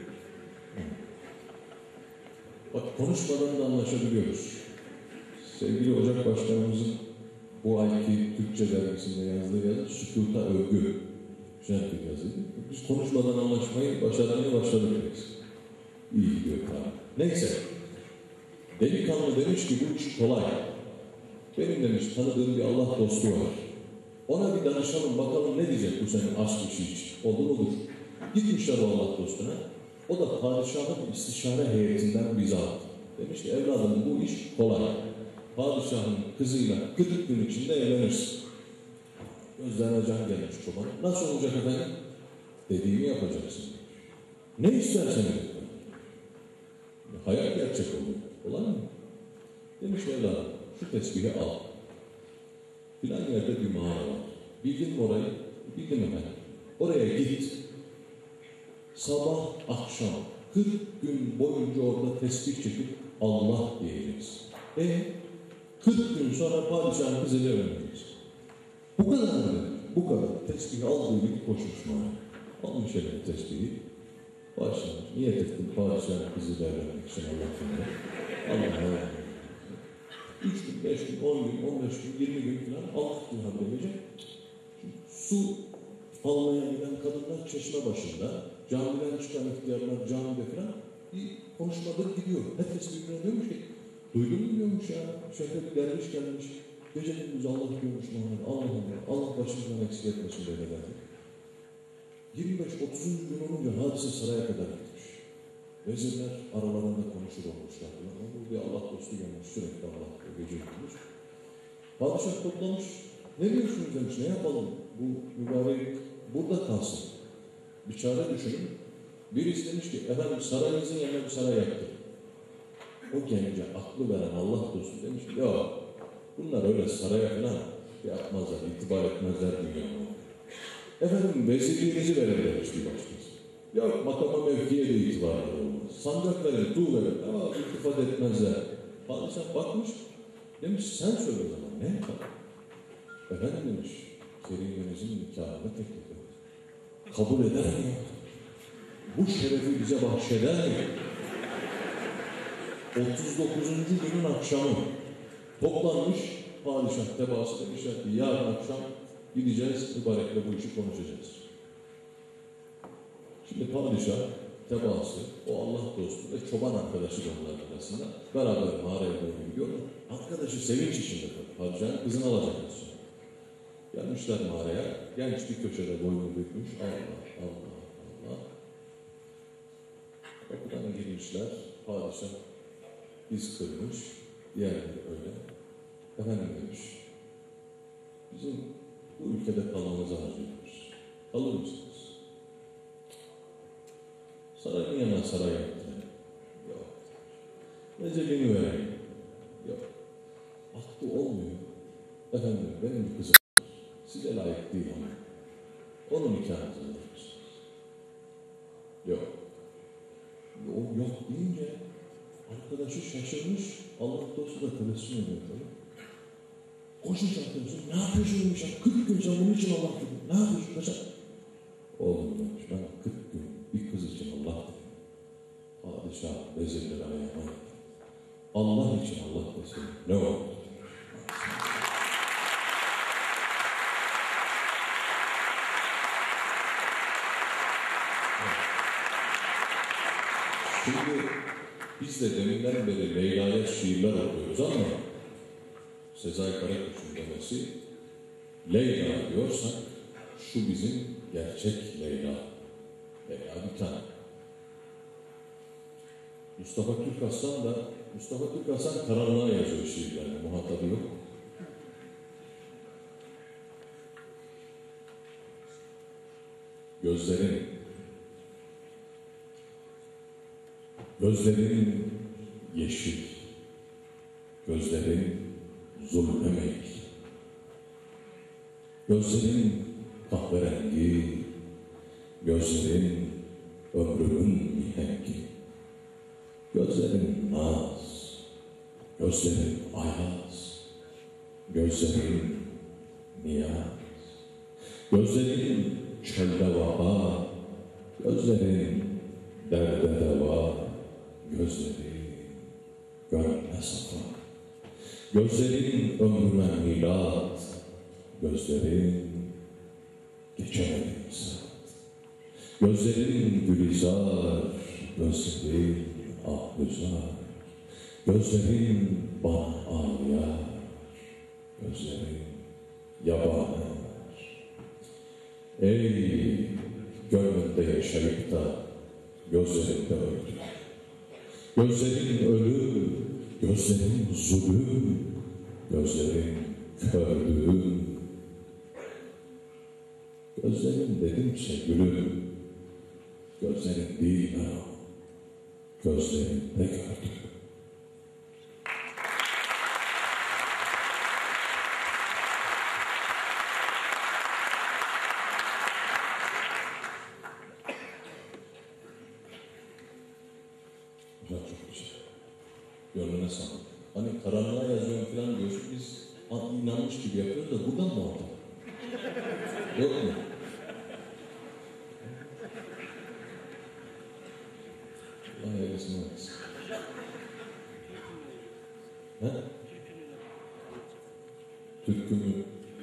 Bak konuşmadan da anlaşabiliyoruz. Sevgili Ocak Başkanımızın bu ayki Türkçe dergisinde yazdığı yazı sükuta övgü. Güzel bir yazıydı. Biz konuşmadan anlaşmayı başarmaya başladık biz. İyi gidiyor tamam. Neyse. Delikanlı demiş ki bu iş kolay. Benim demiş tanıdığım bir Allah dostu var. Ona bir danışalım bakalım ne diyecek bu senin aşk işi için. Olur. Gitmişler o Allah dostuna. O da padişahın istişare heyetinden bir zat. Demiş ki evladım bu iş kolay. Padişahın kızıyla 40 gün içinde evlenirsin. Gözlerine can gelmiş çoban. Nasıl olacak efendim? Dediğimi yapacaksın. Ne istersen efendim. Hayal gerçek oluyor. Olan mı? Demiş evladım şu tesbihi al. Filan yerde bir mağara var. Bildin mi orayı? Bildim efendim. Oraya git. Sabah, akşam, 40 gün boyunca orada tesbih çekip Allah diyeceksin. 40 gün sonra padişahın kızıyla evleneceksin. Bu kadar mı? Bu kadar. Tesbihi aldığı gibi koşmuş mağara. Almış eline tesbihi. Başlamış. Niyet ettim padişahın kızıyla evlenmek için Allah'a. 3 gün, 5 gün, 10 gün, 15 gün, 20 gün falan 6 gün haberdeyecek. Su almaya giden kadınlar çeşme başında, camiden çıkan ihtiyarlar camide falan bir konuşmadır gidiyor. Herkes birbirine diyormuş ki, duydun mu diyormuş ya, şehre bir derviş gelmiş, gece gündüz Allah diyormuş Allah başımızdan eksik etmesin böyle derdi. 25-30. gün olunca hadise saraya kadar gitmiş. Vezirler aralarında konuşur olmuşlar. Onu bir Allah dostu gelmiş, sürekli Allah diyor, gece gitmiş. Padişah toplamış, ne diyorsunuz demiş, ne yapalım? Bu mübarek burada kalsın. Bir çare düşünün. Birisi demiş ki, efendim sarayınızın yanına bir saray yaptı. O gence aklı veren Allah dostu demiş ki, ya bunlar öyle saraya falan yapmazlar, itibar etmezler dünyaya. Efendim vezirliğinizi verin demiş bir başkası. Ya makama mevkiye de itibarları olmaz. Sancak verin, tuğ verin ama iltifat etmezler. Padişah bakmış, demiş sen söyle o zaman ne yapalım? Efendim demiş, Kerime'nizin nikahını teklif et. Kabul eder mi? Bu şerefi bize bahşeder mi? 39. günün akşamı toplanmış padişah tebaası demişler ki yarın akşam gideceğiz, mübarekle bu işi konuşacağız. Şimdi padişah tebaası, o Allah dostu ve çoban arkadaşı da onların arasında beraber mağaraya doğru gidiyorlar. Arkadaşı sevinç içinde tabii. Padişahın kızını alacaklar sonra. Gelmişler mağaraya, genç bir köşede boynu bükmüş. Allah. Kapıdan girmişler, padişah iz kırmış, diğerleri öyle. Efendim demiş, bizim bu ülkede kalmamızı harcıyoruz. Alır mısınız? Sarayın yanına saray yaptılar. Yok. Mezelini vereyim. Yok. Aklı olmuyor. efendim benim bir kızım var, size layık değil ama onun nikahınızı alır mısınız? Yok. O yok deyince arkadaşı şaşırmış, Allah dostu da tebessüm ediyor tabii. Koşmuş arkadaşım, ne yapıyorsun demiş ya, 40 gün sen bunun için Allah dedi. Ne yapıyorsun mesela? Oğlum demiş, ben 40 gün bir kız için Allah dedim. Padişah, vezirler ayağına. Allah için Allah desin, ne oldu? Şimdi biz de deminden beri Leyla'ya şiirler okuyoruz ama Sezai Karakuş'un demesi Leyla diyorsak şu bizim gerçek Leyla. Leyla bir tane. Mustafa Türkaslan karanlığa yazıyor şiirlerini, muhatabı yok. Gözlerin yeşil, gözlerin zulmemek, gözlerin kahverengi, gözlerin ömrümün mihengi, gözlerin naz, gözlerin ayaz, gözlerin niyaz, gözlerin çölde vaba, gözlerin derde deva, gözlerin gönle safa, gözlerin ömrüme milat, gözlerin geçemedim saat, gözlerin gülizar, gözlerin ahbüzar, gözlerin bana ağlayar, gözlerin yabaner. Ey gönlünde yaşayıp da gözlerinde öldü. Gözlerin ölü, gözlerin zulüm, gözlerin kördüğüm. Gözlerin dedimse gülüm, gözlerin değil ben o, gözlerinde gördüm. Çok güzel. Gönlüne sağlık. Hani karanlığa yazıyorum falan diyorsun, biz inanmış gibi yapıyoruz da buradan mı aldın? Yok mu? Allah eylesin olmasın. He? Türk filmi.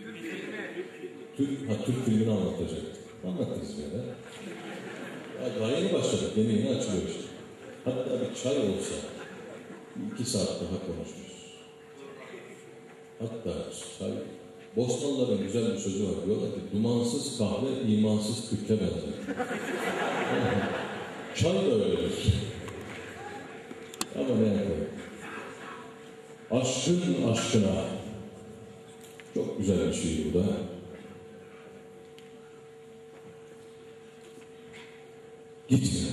Türk filmini anlatacak. Anlatırız böyle. Ya daha yeni başladık, yeni açılıyor işte. Hatta bir çay olsa 2 saat daha konuşuruz. Hatta çay, Bosnalıların güzel bir sözü var. Diyorlar ki dumansız kahve imansız Türk'e benzer. Çay da öyledir. Ama ne yapalım? Aşkın aşkına. Çok güzel bir şey bu da. Gitme.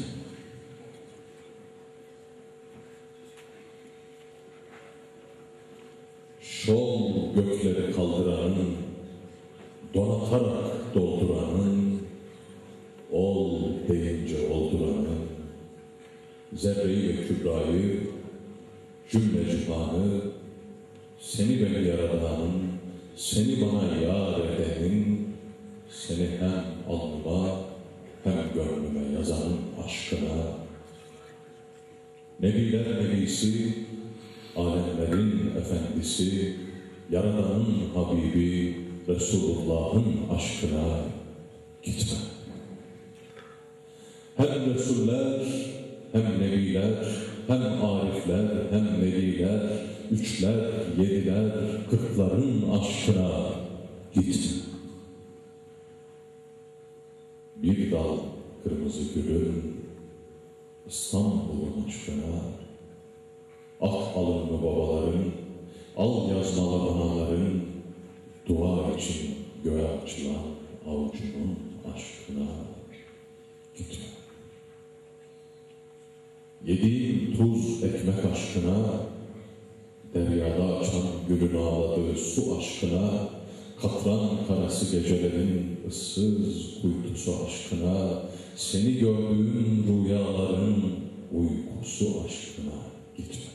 Şol gökleri kaldıranın, donatarak dolduranın, ol deyince olduranın, zerreyi ve kübrayı, cümle cihanı, seni beni yaradanın, seni bana yar edenin, seni hem alnıma hem gönlüme yazanın aşkına, Nebiler Nebisi, alemlerin efendisi, Yaradan'ın Habibi, Resulullah'ın aşkına gitme. Hem Resuller, hem Nebiler, hem Arifler, hem Veliler, 3'ler, 7'ler, 40'ların aşkına gitme. Bir dal kırmızı gülün İstanbul'un aşkına, ak alınlı babaların, al yazmalı anaların, dua için göğe açılan avucunun aşkına gitme. Yediğin tuz ekmek aşkına, Deryada açan gülün ağladığı su aşkına, katran karası gecelerin ıssız kuytusu aşkına, seni gördüğüm rüyaların uykusu aşkına gitme.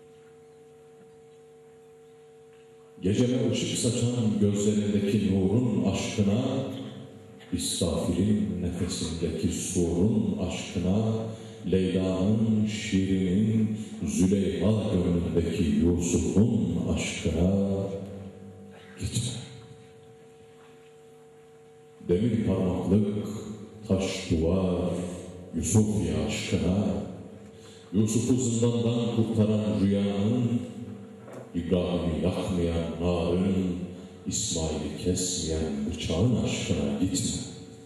Geceme ışık saçan gözlerindeki nurun aşkına, İsrafil'in nefesindeki surun aşkına, Leyla'nın şiirinin Züleyha gönlündeki Yusuf'un aşkına gitme. Demir parmaklık, taş duvar, Yusufya aşkına, Yusuf'u zindandan kurtaran rüyanın, İbrahim'i yakmayan narın, İsmail'i kesmeyen bıçağın aşkına gitme.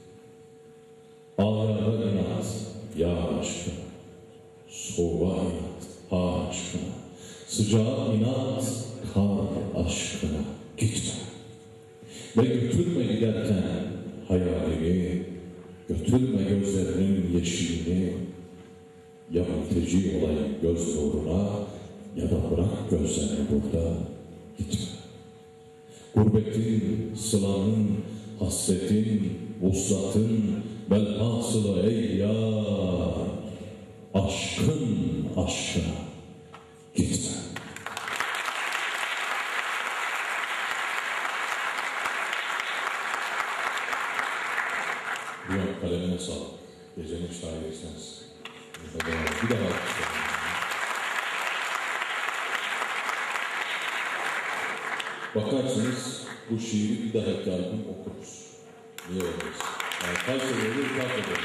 Ağlara inat, yağ aşkına, soğuğa inat, ha aşkına, sıcağa inat, kar aşkına gitme. Ve götürme giderken hayalini, götürme gözlerinin yeşilini, ya mülteci olayım göz nuruna, ya da bırak gözlerini burada gitme. Gurbetin, sılanın, hasretin, vuslatın, belhasılı ey yâr, aşkın aşkına gitme. Rüyam kalemine sağlık. Gecenin şairi sensin. Bir daha alkışlayalım. Bakarsınız bu şiiri bir dahaki albüm okuruz. Niye olmaz? Yani Kayseri'ye ithaf ederiz.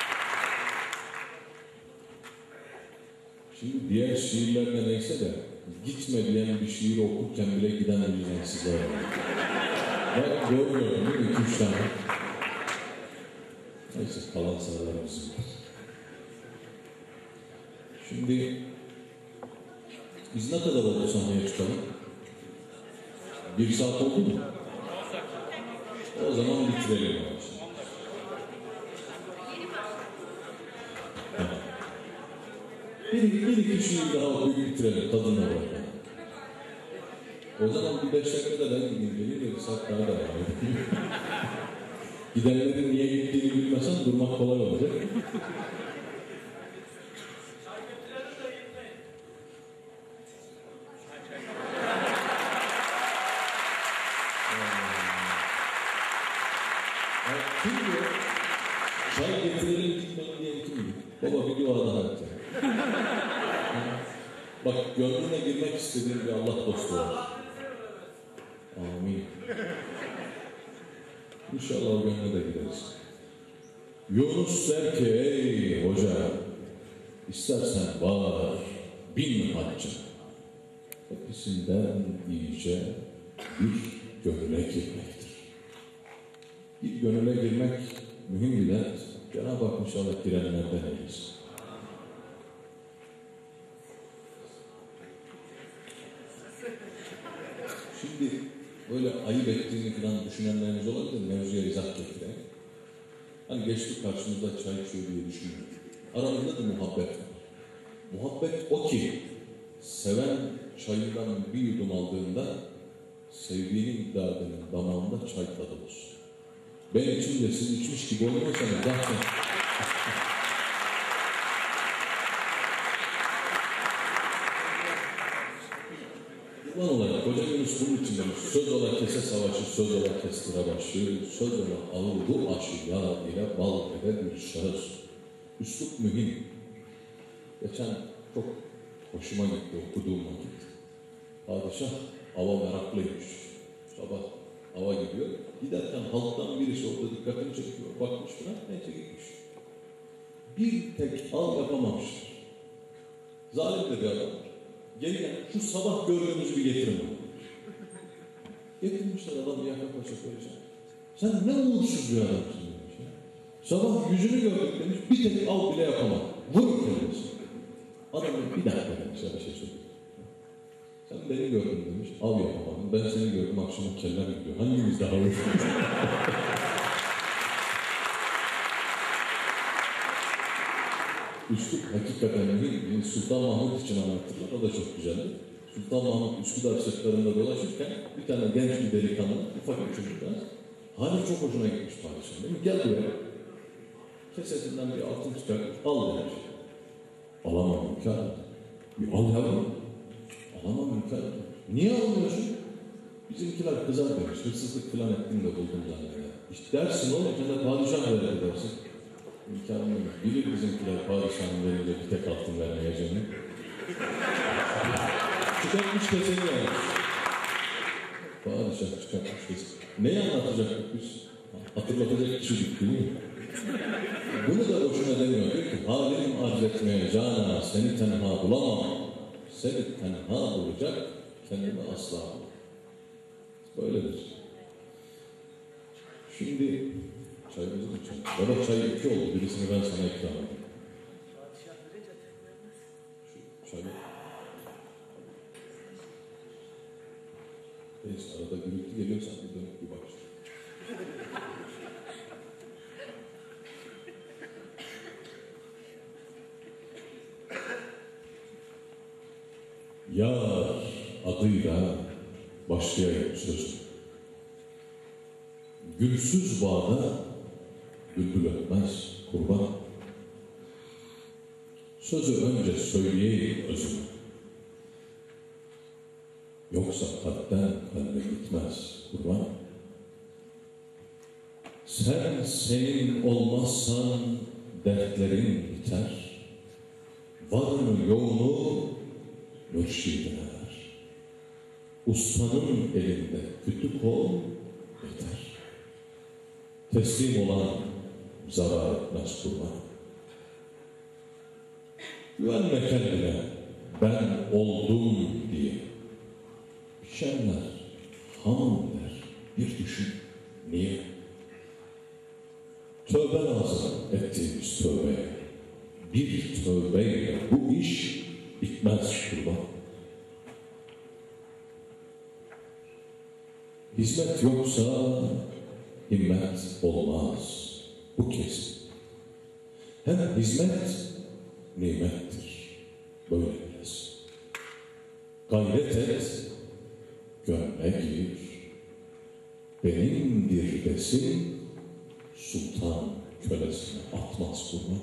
Şimdi diğer şiirlerle neyse de gitme diyen bir şiir okurken bile giden vicdansızlar var. Ben görmüyorum değil mi? 2-3 tane. Neyse kalan sıralar bizim. Şimdi biz ne kadar oldu sahneye çıkalım? 1 saat oldu mu? O zaman bitirelim. Bir iki şiir daha okuyup bitirelim. Tadına bakalım. O zaman bir 5 dakikada ben gideyim. Gelin de 1 saat daha da var. Gidenlerin niye gittiğini bilmesen durmak kolay olacak. Kimdi? Çay getirelim gitmeyin diye kimdi? Baba bir dua daha edeceğim. Bak gönlüne girmek istediğin bir Allah dostu var. Amin. İnşallah o gönlüne de gideriz. Yunus der ki ey hoca, istersen var 1000 hacca. Hepsinden iyice bir gönüle girmektir. Bir gönüle girmek mühim bir dert. Cenab-ı Hak inşallah girenlerden eylesin. Şimdi böyle ayıp ettiğini falan düşünenleriniz olabilir mi? Mevzuya izah getireyim. Hani geçtik karşımızda çay içiyor diye düşünüyorum. Aramızda da muhabbet var. Muhabbet o ki seven çayından bir yudum aldığında sevdiğini iddia edenin damağında çay tadı olsun. Ben içimde siz içmiş gibi olmuyorsanız zaten Kurban olarak Hoca Yunus bunun için demiş. Söz ola kese savaşı, söz ola kestire başı, söz ola ağır bu aşı ya ile bal ede bir şahıs. Üslup mühim. Geçen çok hoşuma gitti okuduğum vakit. Padişah ava meraklıymış. Sabah ava gidiyor. Giderken halktan birisi orada dikkatini çekiyor. Bakmış buna, neyse gitmiş. Bir tek av yapamamıştır. Zalim de bir adam. Gelin şu sabah gördüğümüzü bir getirin. Getirmişler adam yaka paşa koyacak. Sen ne uğursuz bir adamsın demiş ya. Sabah yüzünü gördük demiş, bir tek av bile yapamam. Vurun kendisi. Adam bir dakika demiş, bir şey söylüyor. Sen beni gördün demiş, av yapamadın. Ben seni gördüm, akşama kellen gidiyor. Hangimiz daha uğursuz? Üslup hakikaten bir Sultan Mahmut için anlattılar. O da çok güzeldi. Sultan Mahmut Üsküdar sırtlarında dolaşırken bir tane genç bir delikanlı, ufak bir çocuktan hali çok hoşuna gitmiş padişahın. Demiş gel buraya. Kesesinden bir altın çıkartmış, al demiş. Alamam hünkârım. Bir al yavrum. Alamam hünkârım. Niye almıyorsun? Bizimkiler kızar demiş. Hırsızlık falan ettim de buldum zanneder. İşte dersin oğlum, sen de padişah verir dersin. Hünkârım demiş. Bilir bizimkiler padişahın verince bir tek altın vermeyeceğini. Çıkartmış keseni yani. Padişah çıkartmış keseni. Neyi anlatacaktık biz? Hatırlatacak kişi değil mi? Bunu da boşuna demiyor. Diyor ki, halim arz etmeye cana seni tenha bulamam. Seni tenha bulacak, kendimi asla bulamam. Böyledir. Şimdi çayımızı mı çay? Baba çay 2 oldu. Birisini ben sana ikram edeyim. Şu çayı. Neyse arada gürültü geliyorsa bir dönüp bir bak. Yar adıyla başlayayım sözü. Gülsüz bağda bülbül ötmez kurban. Sözü önce söyleyeyim özümü. Yoksa kalpten kalbe gitmez kurban. Sen senin olmazsan dertlerin biter. Varını yoğunu mürşidine ver. Ustanın elinde kütük ol yeter. Teslim olan zarar etmez kurban. Güvenme kendine ben oldum diye. Pişenler hamam der. Bir düşün niye? Tövbe lazım ettiğimiz tövbeye. Bir tövbeyle bu iş bitmez kurban. Hizmet yoksa himmet olmaz. Bu kesin. Hem hizmet nimettir. Böyle biliriz. Gayret et, gönle gir. Benimdir desin, sultan kölesine atmaz kurban.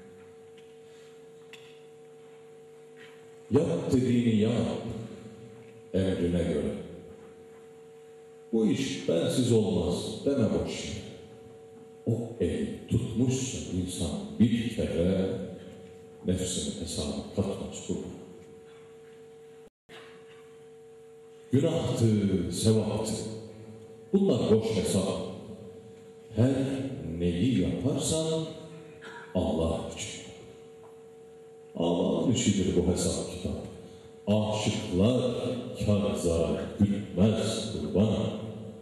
Yap dediğini yap, emrine göre. Bu iş bensiz olmaz deme boş. O el tutmuşsa insan bir kere nefsini hesaba katmaz kurban. Günahtı, sevaptı. Bunlar boş hesap. Her neyi yaparsan Allah için. Allah'ın işidir bu hesap kitap. Aşıklar kâr zarar gütmez kurban.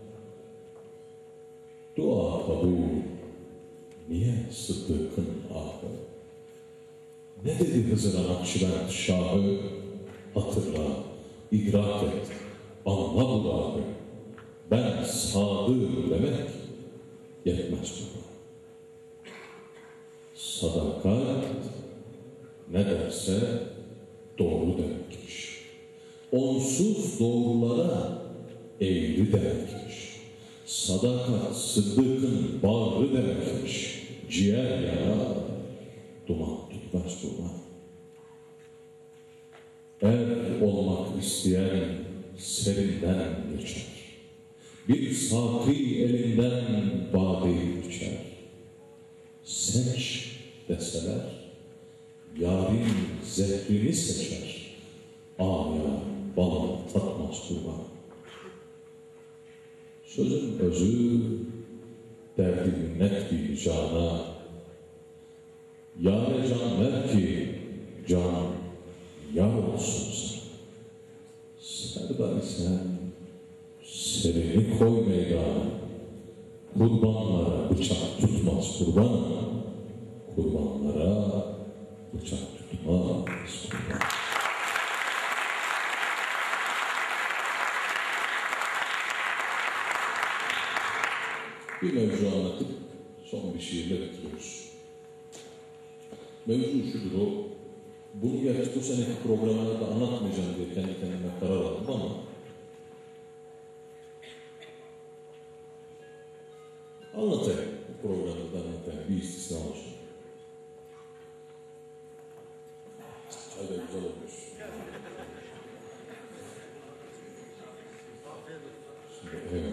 Dua kabul, niye Sıddık'ın ahı? Ne dedi Hızır'a Nakşibend Şahı? Hatırla, idrak et, anla bu dağı. Ben sadık demek yetmez bana. Sadakat ne derse doğru demekmiş. Onsuz doğrulara eğri demekmiş. Sadakat Sıddık'ın bağrı demekmiş. Ciğer yana duman tutmaz duman. Er olmak isteyen serinden geçer. Bir saki elinden badeyi içer. Seç deseler yarın zehrini seçer. Aya bal tatmaz kurban. Sözün özü derdi minnet bir cana. Yâre can ver ki can yar olsun sana. Serdar sen serini koy meydana. Kurbanlara bıçak tutmaz kurban. Kurbanlara bıçak tutmaz kurban. Bir mevzu anlatıp son bir şiirle bitiriyoruz. Mevzu şudur o, Bunu gerçi bu seneki programlarda anlatmayacağım diye kendi kendime karar aldım ama anlatayım. Bu programda da anlatayım. Bir istisna olsun. Çay da güzel olmuş. Şimdi evet.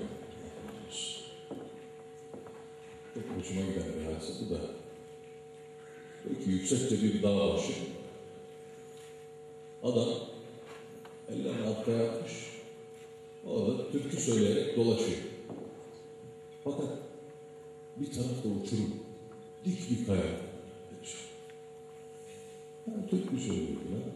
Çok hoşuma giden bir hadise bu da. Peki yüksekçe bir dağ başı. Adam ellerini arkaya atmış. Orada türkü söyleyerek dolaşıyor. Fakat bir tarafta uçurum. Dik bir kaya. Türkü söylüyor.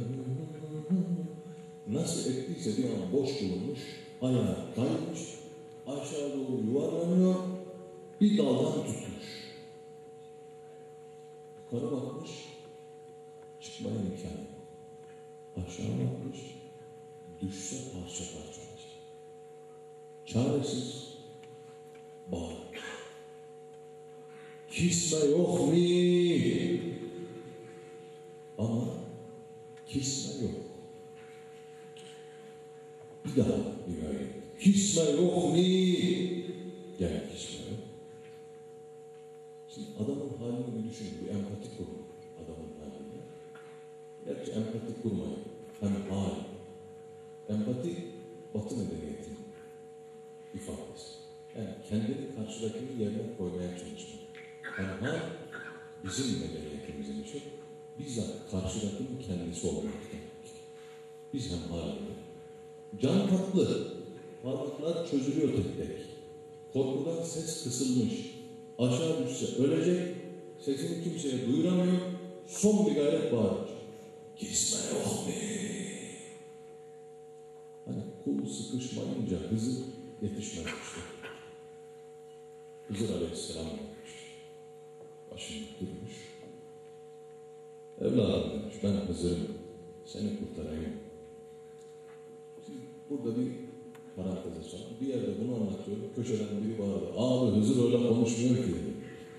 Nasıl ettiyse bir an boş bulunmuş. Ayağı kaymış. Aşağı doğru yuvarlanıyor. Bir daldan tutmuş. Yukarı bakmış. Çıkmaya imkan yok. Aşağı bakmış. Düşse parça parça olacak. Çaresiz bağırmış. Kisme yok mi? Ama kisme yok. Bir daha bir gayret. Kisme yok mi? Gene kisme yok. Şimdi adamın halini bir düşünün, bir empati kurun adamın halini. Gerçi empati kurmayın, hem hal. Empati, Batı medeniyetinin ifadesi. Yani kendini karşıdakinin yerine koymaya çalışmak. Hem hal, bizim medeniyetimizin için bizzat karşıdakinin kendisi olmak demek. Biz hem halinde. Can tatlı, parmaklar çözülüyor tek tek. Korkudan ses kısılmış. Aşağı düşse ölecek, sesini kimseye duyuramıyor, son bir gayret bağırır. Kisme yok mu? Hani kul sıkışmayınca Hızır yetişmemişti. Hızır Aleyhisselam demiş. Başını durmuş. Evladım demiş, ben Hızır'ım, seni kurtarayım. Şimdi burada bir parantez açalım. Bir yerde bunu anlatıyor. Köşeden biri bağırdı. Abi Hızır öyle konuşmuyor ki dedi.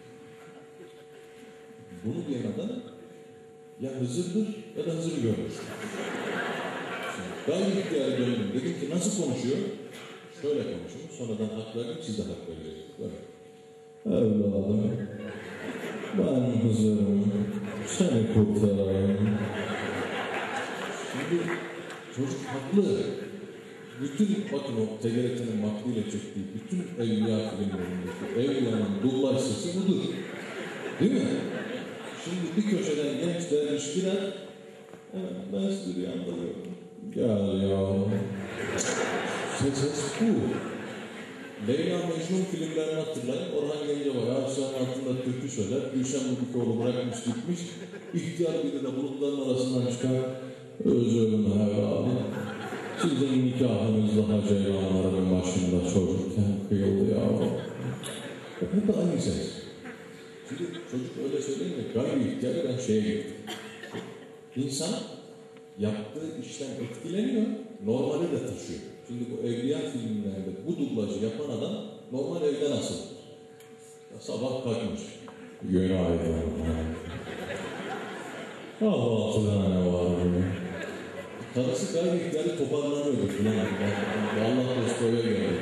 Bunu diyen adam ya Hızır'dır ya da Hızır'ı görmüştür. Ben ihtiyar döndüm. Dedim ki nasıl konuşuyor? Şöyle konuşuyor. Sonradan hak verdim, siz de hak vereceksiniz. Böyle. Evladım, ben Hızır'ım, seni kurtarayım. Şimdi çocuk haklı. Bütün, bakın o TGRT'nin vaktiyle çektiği bütün evliya filmlerindeki evliyanın dublaj sesi budur. Değil mi? Şimdi bir köşeden genç derviş girer, evet, ben sizi rüyandırıyorum. Gel ya. Ses bu. Leyla Mecnun filmlerini hatırlayın. Orhan Gencebay ağaçların altında türkü söyler. Gülşen Bubikoğlu bırakmış gitmiş. İhtiyar biri de bulutların arasından çıkar. Özürüm evladım. Sizin nikahınızda Hacı Eyvanlar'ın başında çocukken kıyıldı ya. Hep aynı ses. Şimdi çocuk öyle söyleyince gayri ihtiyarı ben şeye gittim. İnsan yaptığı işten etkileniyor, normali de taşıyor. Şimdi bu evliya filmlerde bu dublajı yapan adam normal evden asılır. Sabah kalkmış. Günaydın. Kahvaltıda ne var? Karısı gayri ihtiyarı toparlanıyordu falan. Allah Dostoyev'e geldi.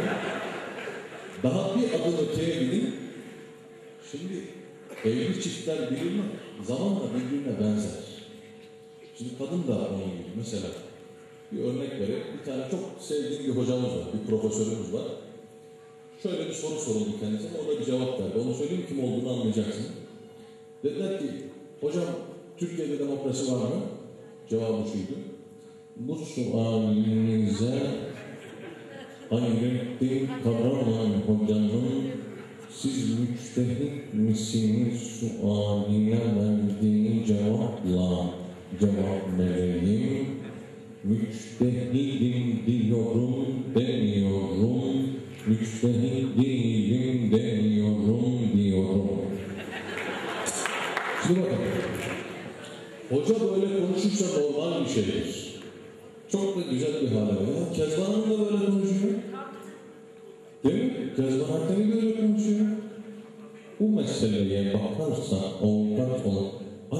Daha bir adım öteye gidin. Şimdi evli çiftler birbirine zamanla birbirine benzer. Şimdi kadın da onun gibi. Mesela bir örnek vereyim. Bir tane çok sevdiğim bir hocamız var, bir profesörümüz var. Şöyle bir soru soruldu kendisine, o da bir cevap verdi. Onu söyleyeyim, kim olduğunu anlayacaksın. Dediler ki, hocam Türkiye'de demokrasi var mı? Cevabı şuydu. Bu sualinize Hayrettin Karaman hocanın siz müçtehit misiniz sualine verdiği cevapla cevap vereyim. Müçtehidim diyorum demiyorum. Müçtehit değilim diyorum. Şimdi bakın. Hoca böyle konuşursa normal bir şeydir. Çok da güzel bir hale var. Kezban Hanım da böyle konuşuyor. Değil mi? Kezban Hanım da böyle konuşuyor. Bu meseleye bakarsa avukat olan aynen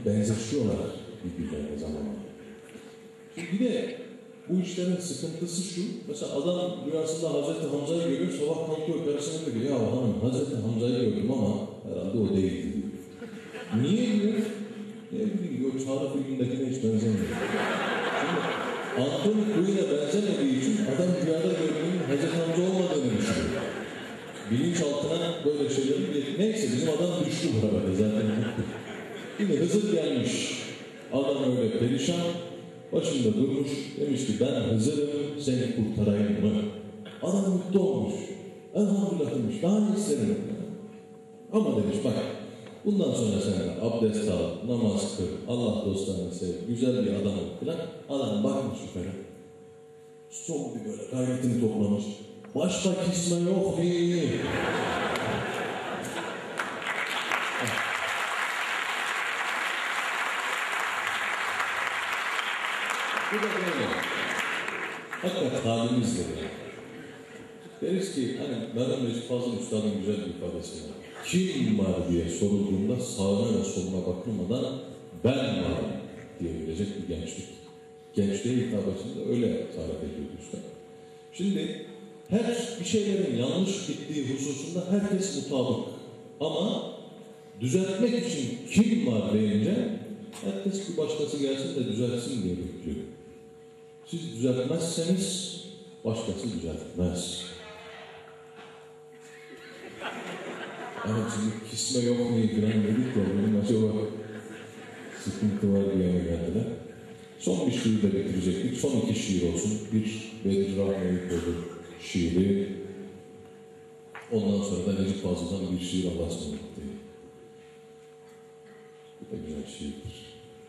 benzeşiyorlar birbirlerine zamanla. Şimdi bir de bu işlerin sıkıntısı şu, mesela adam rüyasında Hazreti Hamza'yı görüyor, sabah kalkıyor karısına diyor, ya hanım Hazreti Hamza'yı gördüm ama herhalde o değildi diyor. Niye diyor? Ne bileyim diyor, Çağrı filmindekine hiç benzemiyor. Şimdi Anthony Quinn'e benzemediği için adam rüyada gördüğünün Hazreti Hamza olmadığını düşünüyor. Bilinçaltına böyle şeylerin bir... Neyse bizim adam düştü bu arada zaten. Yine Hızır gelmiş. Adam öyle perişan. Başında durmuş. Demiş ki ben Hızır'ım seni kurtarayım mı? Adam mutlu olmuş. Elhamdülillah demiş. Daha ne isterim? Ama demiş bak. Bundan sonra sen abdest al, namaz kıl, Allah dostlarını sev, güzel bir adam ol falan. Adam bakmış yukarı. Son bir böyle gayretini toplamış. Başka kisme yok mu? Bu da böyle. Hakikaten halimizdir. Deriz ki, hani Mehmet Recep Fazıl Üstad'ın güzel bir ifadesi var. Kim var diye sorulduğunda sağına ve soluna bakılmadan ben varım diyebilecek bir gençlik. Gençliğe hitabetinde öyle tarif ediyordu Üstad. Şimdi her bir şeylerin yanlış gittiği hususunda herkes mutabık. Ama düzeltmek için kim var deyince herkes bir başkası gelsin de düzeltsin diye bekliyor. Siz düzeltmezseniz başkası düzeltmez. Evet şimdi kisme yok mu falan dedik ya benim acaba sıkıntı var diye geldiler. Son bir şiir de bitirecektik. Son iki şiir olsun. Bir Bedir Rahmi Kodur şiiri. Ondan sonra da Necip Fazıl'dan bir şiir Allah'a ısmarladık diye. Bu da güzel şiirdir.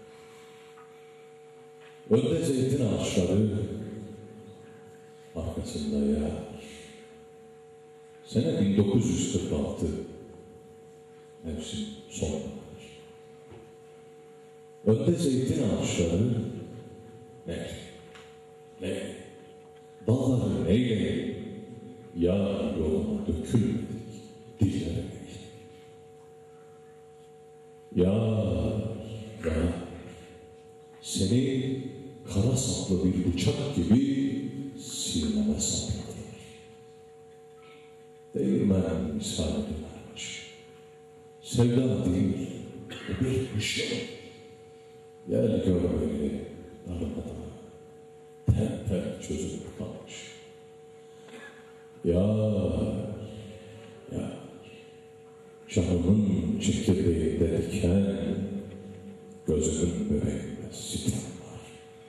Önde zeytin ağaçları, arkasında yağar. Sene 1946. Mevsim sonbahar. Önde zeytin ağaçları, ne? Dalları neyle? Yar yoluna dökülmedik, dillere neyle? Yar, seni kara saplı bir bıçak gibi sineme sapladılar. Değirmen misal dönermiş. Sevda değil, bir hışım. Gel gör beni, darmadan. Temper çözülüp kalmış. Ya, canımın çekirdeğinde diken, gözümün bebeğinde sitem var.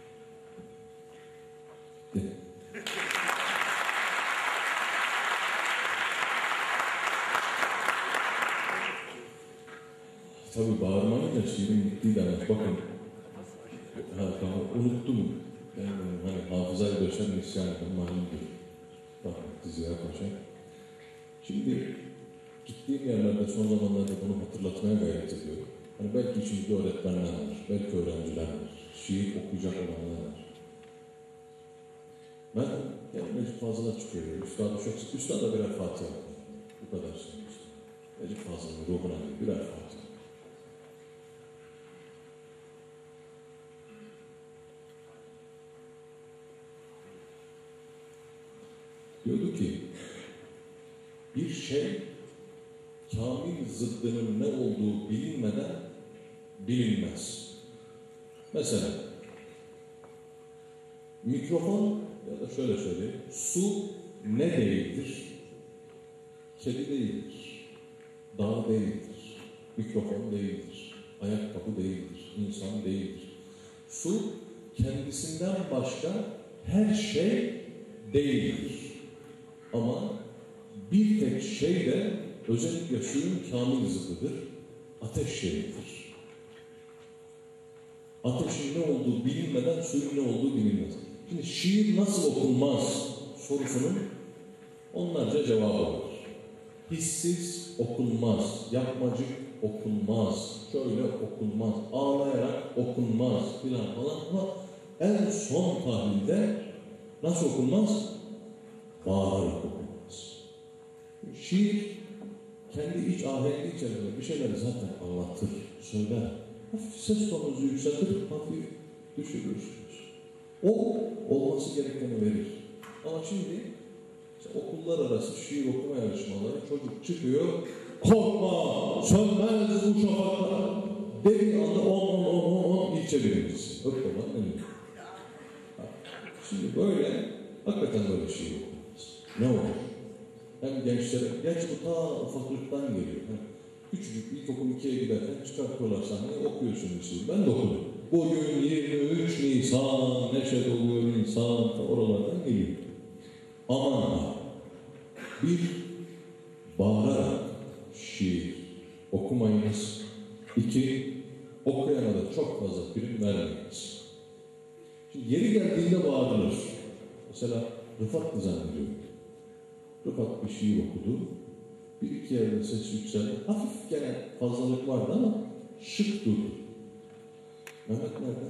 Tabii bağırmayınca şiirin bittiği demek. Bakın, unuttum. Yani hani hafızayı döşen isyan eden malimdir. Bakın diziye koşan. Şimdi gittiğim yerlerde son zamanlarda bunu hatırlatmaya gayret ediyorum. Hani belki içimizde öğretmenler var, belki öğrenciler var, şiir okuyacak olanlar var. Ben yani Necip Fazıl'a çıkıyorum. Üstad'a birer Fatiha. Bu kadar şey. Necip Fazıl'ın ruhuna birer Fatiha. Diyordu ki, bir şey kamil zıddının ne olduğu bilinmeden bilinmez. Mesela, mikrofon ya da şöyle söyleyeyim, su ne değildir? Kedi değildir, dağ değildir, mikrofon değildir, ayakkabı değildir, insan değildir. Su kendisinden başka her şey değildir. Ama bir tek şey de özellikle suyun kamil zıddıdır. Ateş şeyidir. Ateşin ne olduğu bilinmeden suyun ne olduğu bilinmez. Şimdi şiir nasıl okunmaz sorusunun onlarca cevabı var. Hissiz okunmaz, yapmacık okunmaz, şöyle okunmaz, ağlayarak okunmaz filan falan ama en son tahlilde nasıl okunmaz? Bağırarak okunmaz. Şiir kendi iç ahengi içerisinde bir şeyleri zaten anlatır, söyler. hafif ses tonunuzu yükseltir, hafif düşürürsünüz. O olması gerekeni verir. Ama şimdi okullar arası şiir okuma yarışmaları, çocuk çıkıyor, korkma, sönmez bu şafaklar dediği anda 10 ilçe birincisi. Öp olan öyle. Şimdi böyle, hakikaten böyle şiir okunmaz. Ne olur? Hem gençlere, gerçi bu ta ufaklıktan geliyor. Küçücük ilkokul 2'ye giderken çıkartıyorlar sahneye, okuyorsun bir şiir. Ben de okudum. Bugün 23 Nisan, neşe doluyor insan, oralardan geliyor. Aman bir bağırarak şiir okumayınız. 2, okuyana da çok fazla prim vermeyiniz. Şimdi yeri geldiğinde bağırılır. Mesela Rıfat zannediyor. Rıfat bir şiir okudu. Bir iki yerde ses yükseldi. Hafif gene fazlalık vardı ama şık durdu. Mehmet nerede?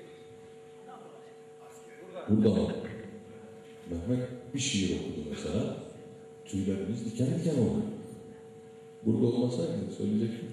Burada mı? Mehmet bir şiir okudu mesela. Tüylerimiz diken diken oldu. Burada olmasaydı söyleyecektim.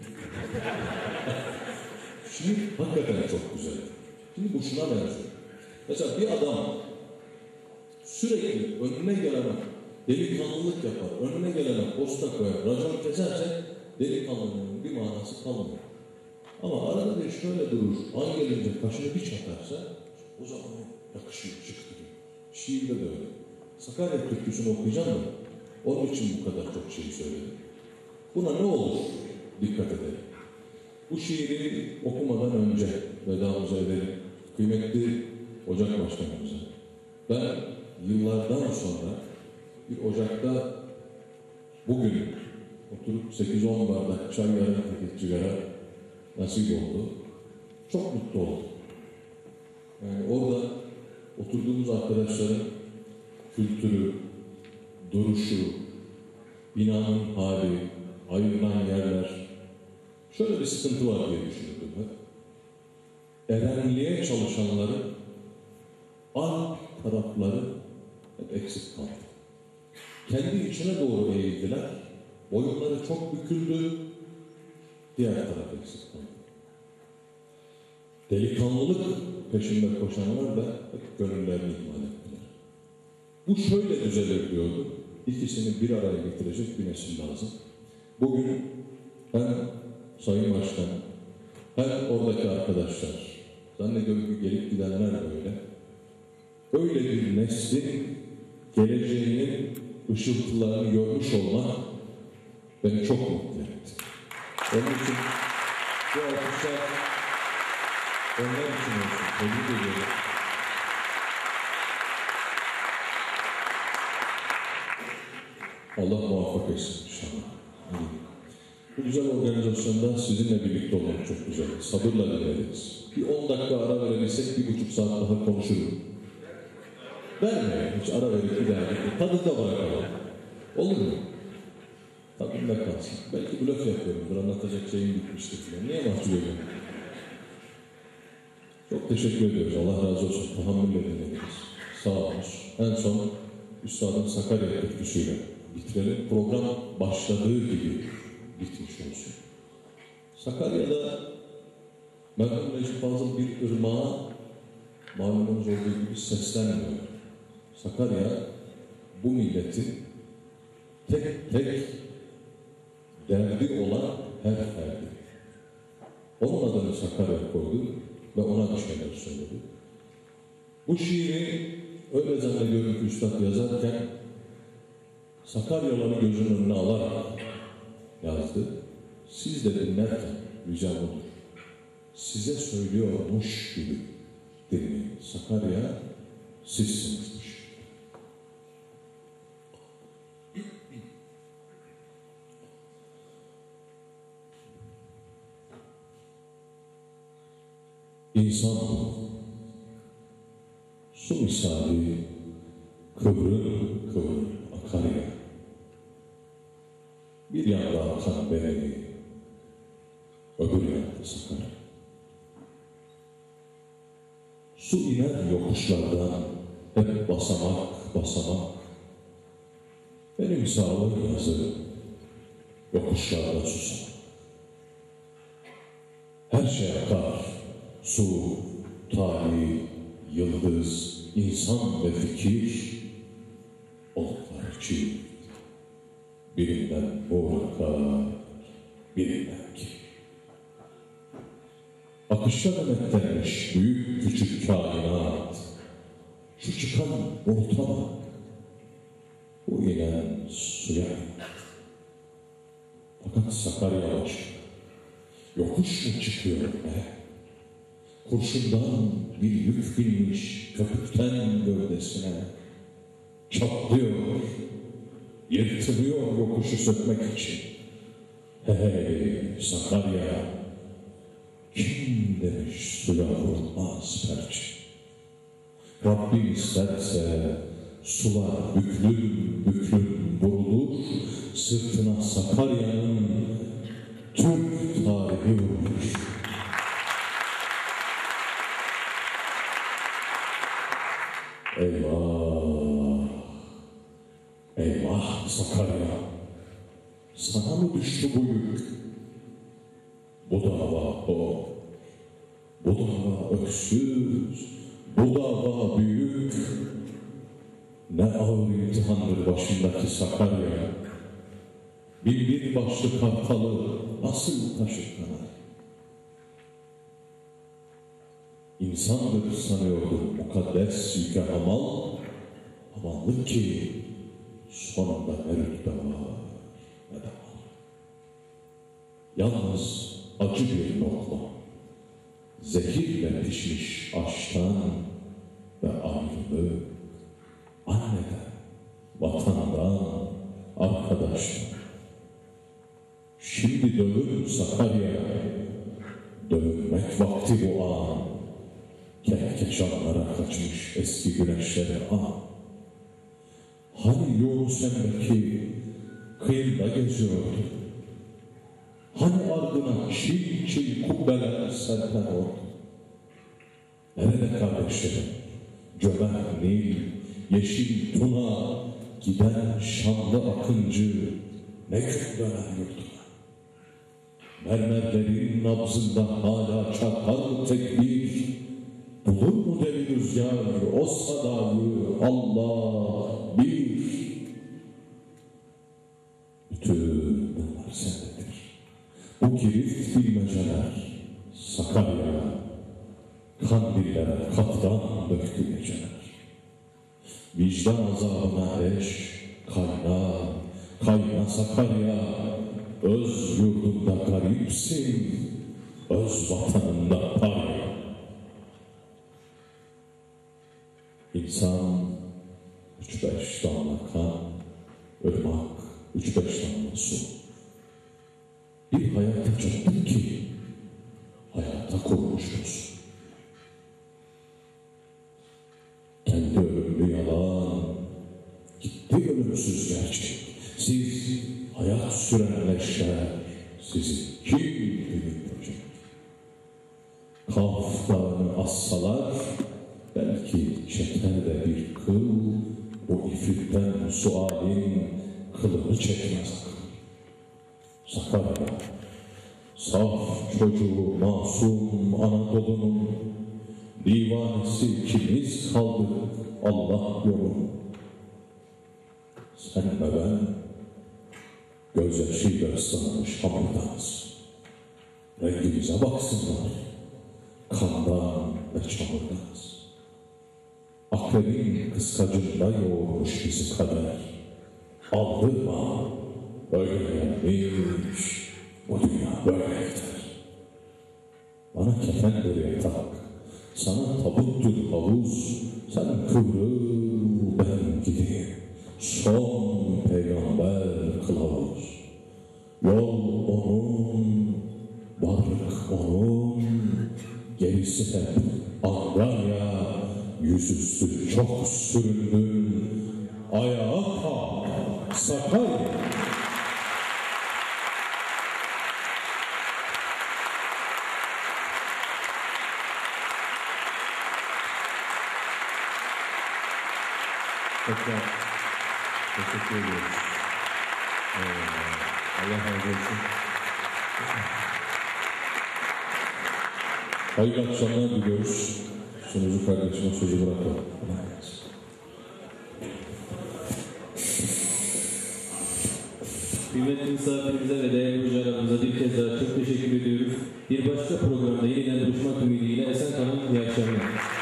Şimdi hakikaten çok güzel. Şimdi bu şuna benziyor. Mesela bir adam sürekli önüne gelene delikanlılık yapar, önüne gelene posta koyar, racon keserse delikanlılığının bir manası kalmıyor. Ama arada bir şöyle durur, an gelince kaşını bir çatarsa o zaman yakışıyor, çıktı. Şiirde de öyle. Sakarya Türküsü'nü okuyacağım da onun için bu kadar çok şey söyledim. Buna ne olur? Dikkat edelim. Bu şiiri okumadan önce vedamızı edelim. Kıymetli Ocak Başkanımıza. Ben yıllardan sonra bir Ocak'ta bugün oturup 8-10 bardak çay yarım paket sigara nasip oldu. Çok mutlu oldum. Yani orada oturduğumuz arkadaşların kültürü, duruşu, binanın hali, ayrılan yerler, şöyle bir sıkıntı var diye düşünürdüm ben. Erenliğe çalışanların alt tarafları hep eksik kaldı. Kendi içine doğru eğildiler, boyunları çok büküldü, diğer taraf eksik kaldı. Delikanlılık peşinde koşanlar da hep gönüllerini ihmal ettiler. Bu şöyle düzelir diyordu. İkisini bir araya getirecek bir nesil lazım. Bugün hem Sayın Başkan hem oradaki arkadaşlar, zannediyorum ki gelip gidenler böyle, öyle bir neslin geleceğinin ışıltılarını görmüş olmak beni çok mutlu etti. Onun için bu alkışlar onlar için olsun. Tebrik ediyorum. Allah muvaffak etsin inşallah. Bu güzel organizasyonda sizinle birlikte olmak çok güzel. Sabırla dinlediniz. Bir 10 dakika ara verebilsek 1,5 saat daha konuşurum. Vermeyin. Hiç ara verip bir daha gittim. Tadında bırakalım. Olur mu? Tadında kalsın. Belki blöf yapıyorumdur. Anlatacak şeyim bitmiştir falan. Niye mahcup ediyorum? Çok teşekkür ediyoruz. Allah razı olsun. Tahammülle dinlediniz. Sağ olun. En son Üstad'ın Sakarya Türküsü'yle bitirelim. Program başladığı gibi bitmiş olsun. Sakarya'da merhum Necip Fazıl bir ırmağa malumunuz olduğu gibi seslenmiyor. Sakarya bu milletin tek tek derdi olan her ferdi. Onun adını Sakarya koydu ve ona bir şeyler söyledi. Bu şiiri öyle zannediyorum ki Üstad yazarken Sakaryaları gözünün önüne alarak yazdı. Siz de dinlerken ricam odur. Size söylüyormuş gibi dinleyin. Sakarya sizsinizmiş. İnsan su misali kıvrı kıvrı akar ya. Bir yanda akan bereli, öbür yanda sakar. Su iner yokuşlardan, hep basamak basamak. Benim sağlık yazı, yokuşlarda susar. Her şey akar. Su, tarih, yıldız, insan ve fikir. Oluklar çift. Birinden nur akar, birinden ki. Akışa denetlenmiş büyük küçük kainat. Şu çıkan buluta bak. Bu inen suya iner. Fakat Sakarya başı. Yokuş mu çıkıyor be? Kurşundan bir yük binmiş köpükten gövdesine. Çatlıyor, yırtılıyor yokuşu sökmek için. Hey Sakarya, kim demiş suya vurulmaz perçin? Rabbim isterse sular büklüm büklüm vurulur, sırtına Sakarya'nın Türk tarihi vurulur. Eyvah, eyvah Sakarya, sana mı düştü bu yük? Bu dava o, bu dava öksüz, bu dava büyük. Ne ağır imtihandır başındaki Sakarya. Bir başlı kartalı nasıl taşır kanar? İnsandır sanıyordum mukaddes yüke hamal, hamallık ki sonunda ne rütbe var ne de var. Yalnız acı bir lokma, zehirle pişmiş aşktan ve ayrılık, anneden, vatandan, arkadaştan. Şimdi dövün Sakarya, dövünmek vakti bu an. Kehkeşanlara kaçmış eski güneşlere an. Hani Yunus Emre'ki kıyında geziyordu? Hani ardına çil çil kubbeler serpen oldu? Nerede kardeşlerim? Cömert Nil, yeşil Tuna, giden şanlı akıncı ne gün döner yurtuna? Mermerlerin nabzında hala çarpar mı tekbir? Bulur mu deli rüzgar o sadayı Allah bir? Bütün bunlar sendedir. Bu girift bilmeceler Sakarya, kandillere katran döktü geceler. Vicdan azabına eş, kayna Sakarya, öz yurdunda garipsin, öz vatanında parya. İnsan 3-5 damla kan, ırmak 3-5 damla su. Bir hayata çöktün ki hayata kurmuşuz. Kendi ölümlü yalan, gitti ölümsüz gerçek. Siz hayat süren leşler, sizi kim büyütecek? Kaf dağını assalar, belki çeker de bir kıl, o ifritten sualin kılını çekmez akıl. Sakarya, saf çocuğu masum Anadolu'nun divanesi kimiz kaldık Allah yolun. Sen ve ben gözyaşıyla ıslanmış hamurdanız. Rengimize baksınlar, kandan ve çamurdanız. Akrebin kıskacında yoğurmuş bizi kader. Aldırma, böyle gelmiş, bu dünya böyle gider. Bana kefen deriye tak, sana tabuttur havuz, sen kıvrıl ben gideyim. Son peygamber kılavuz. Yol onun, varlık onun, gerisi hep Angarya, yüzüstü çok süründün, ayağa kalk Sakarya.
Tekrar teşekkür ediyoruz. Allah razı olsun.
Hayırlı akşamlar diliyoruz. Sunucu kardeşime sözü bırakalım.
Kıymetli misafirimize ve değerli hocalarımıza bir kez daha çok teşekkür ediyoruz. Bir başka programda yeniden buluşmak ümidiyle esen kalın, iyi akşamlar.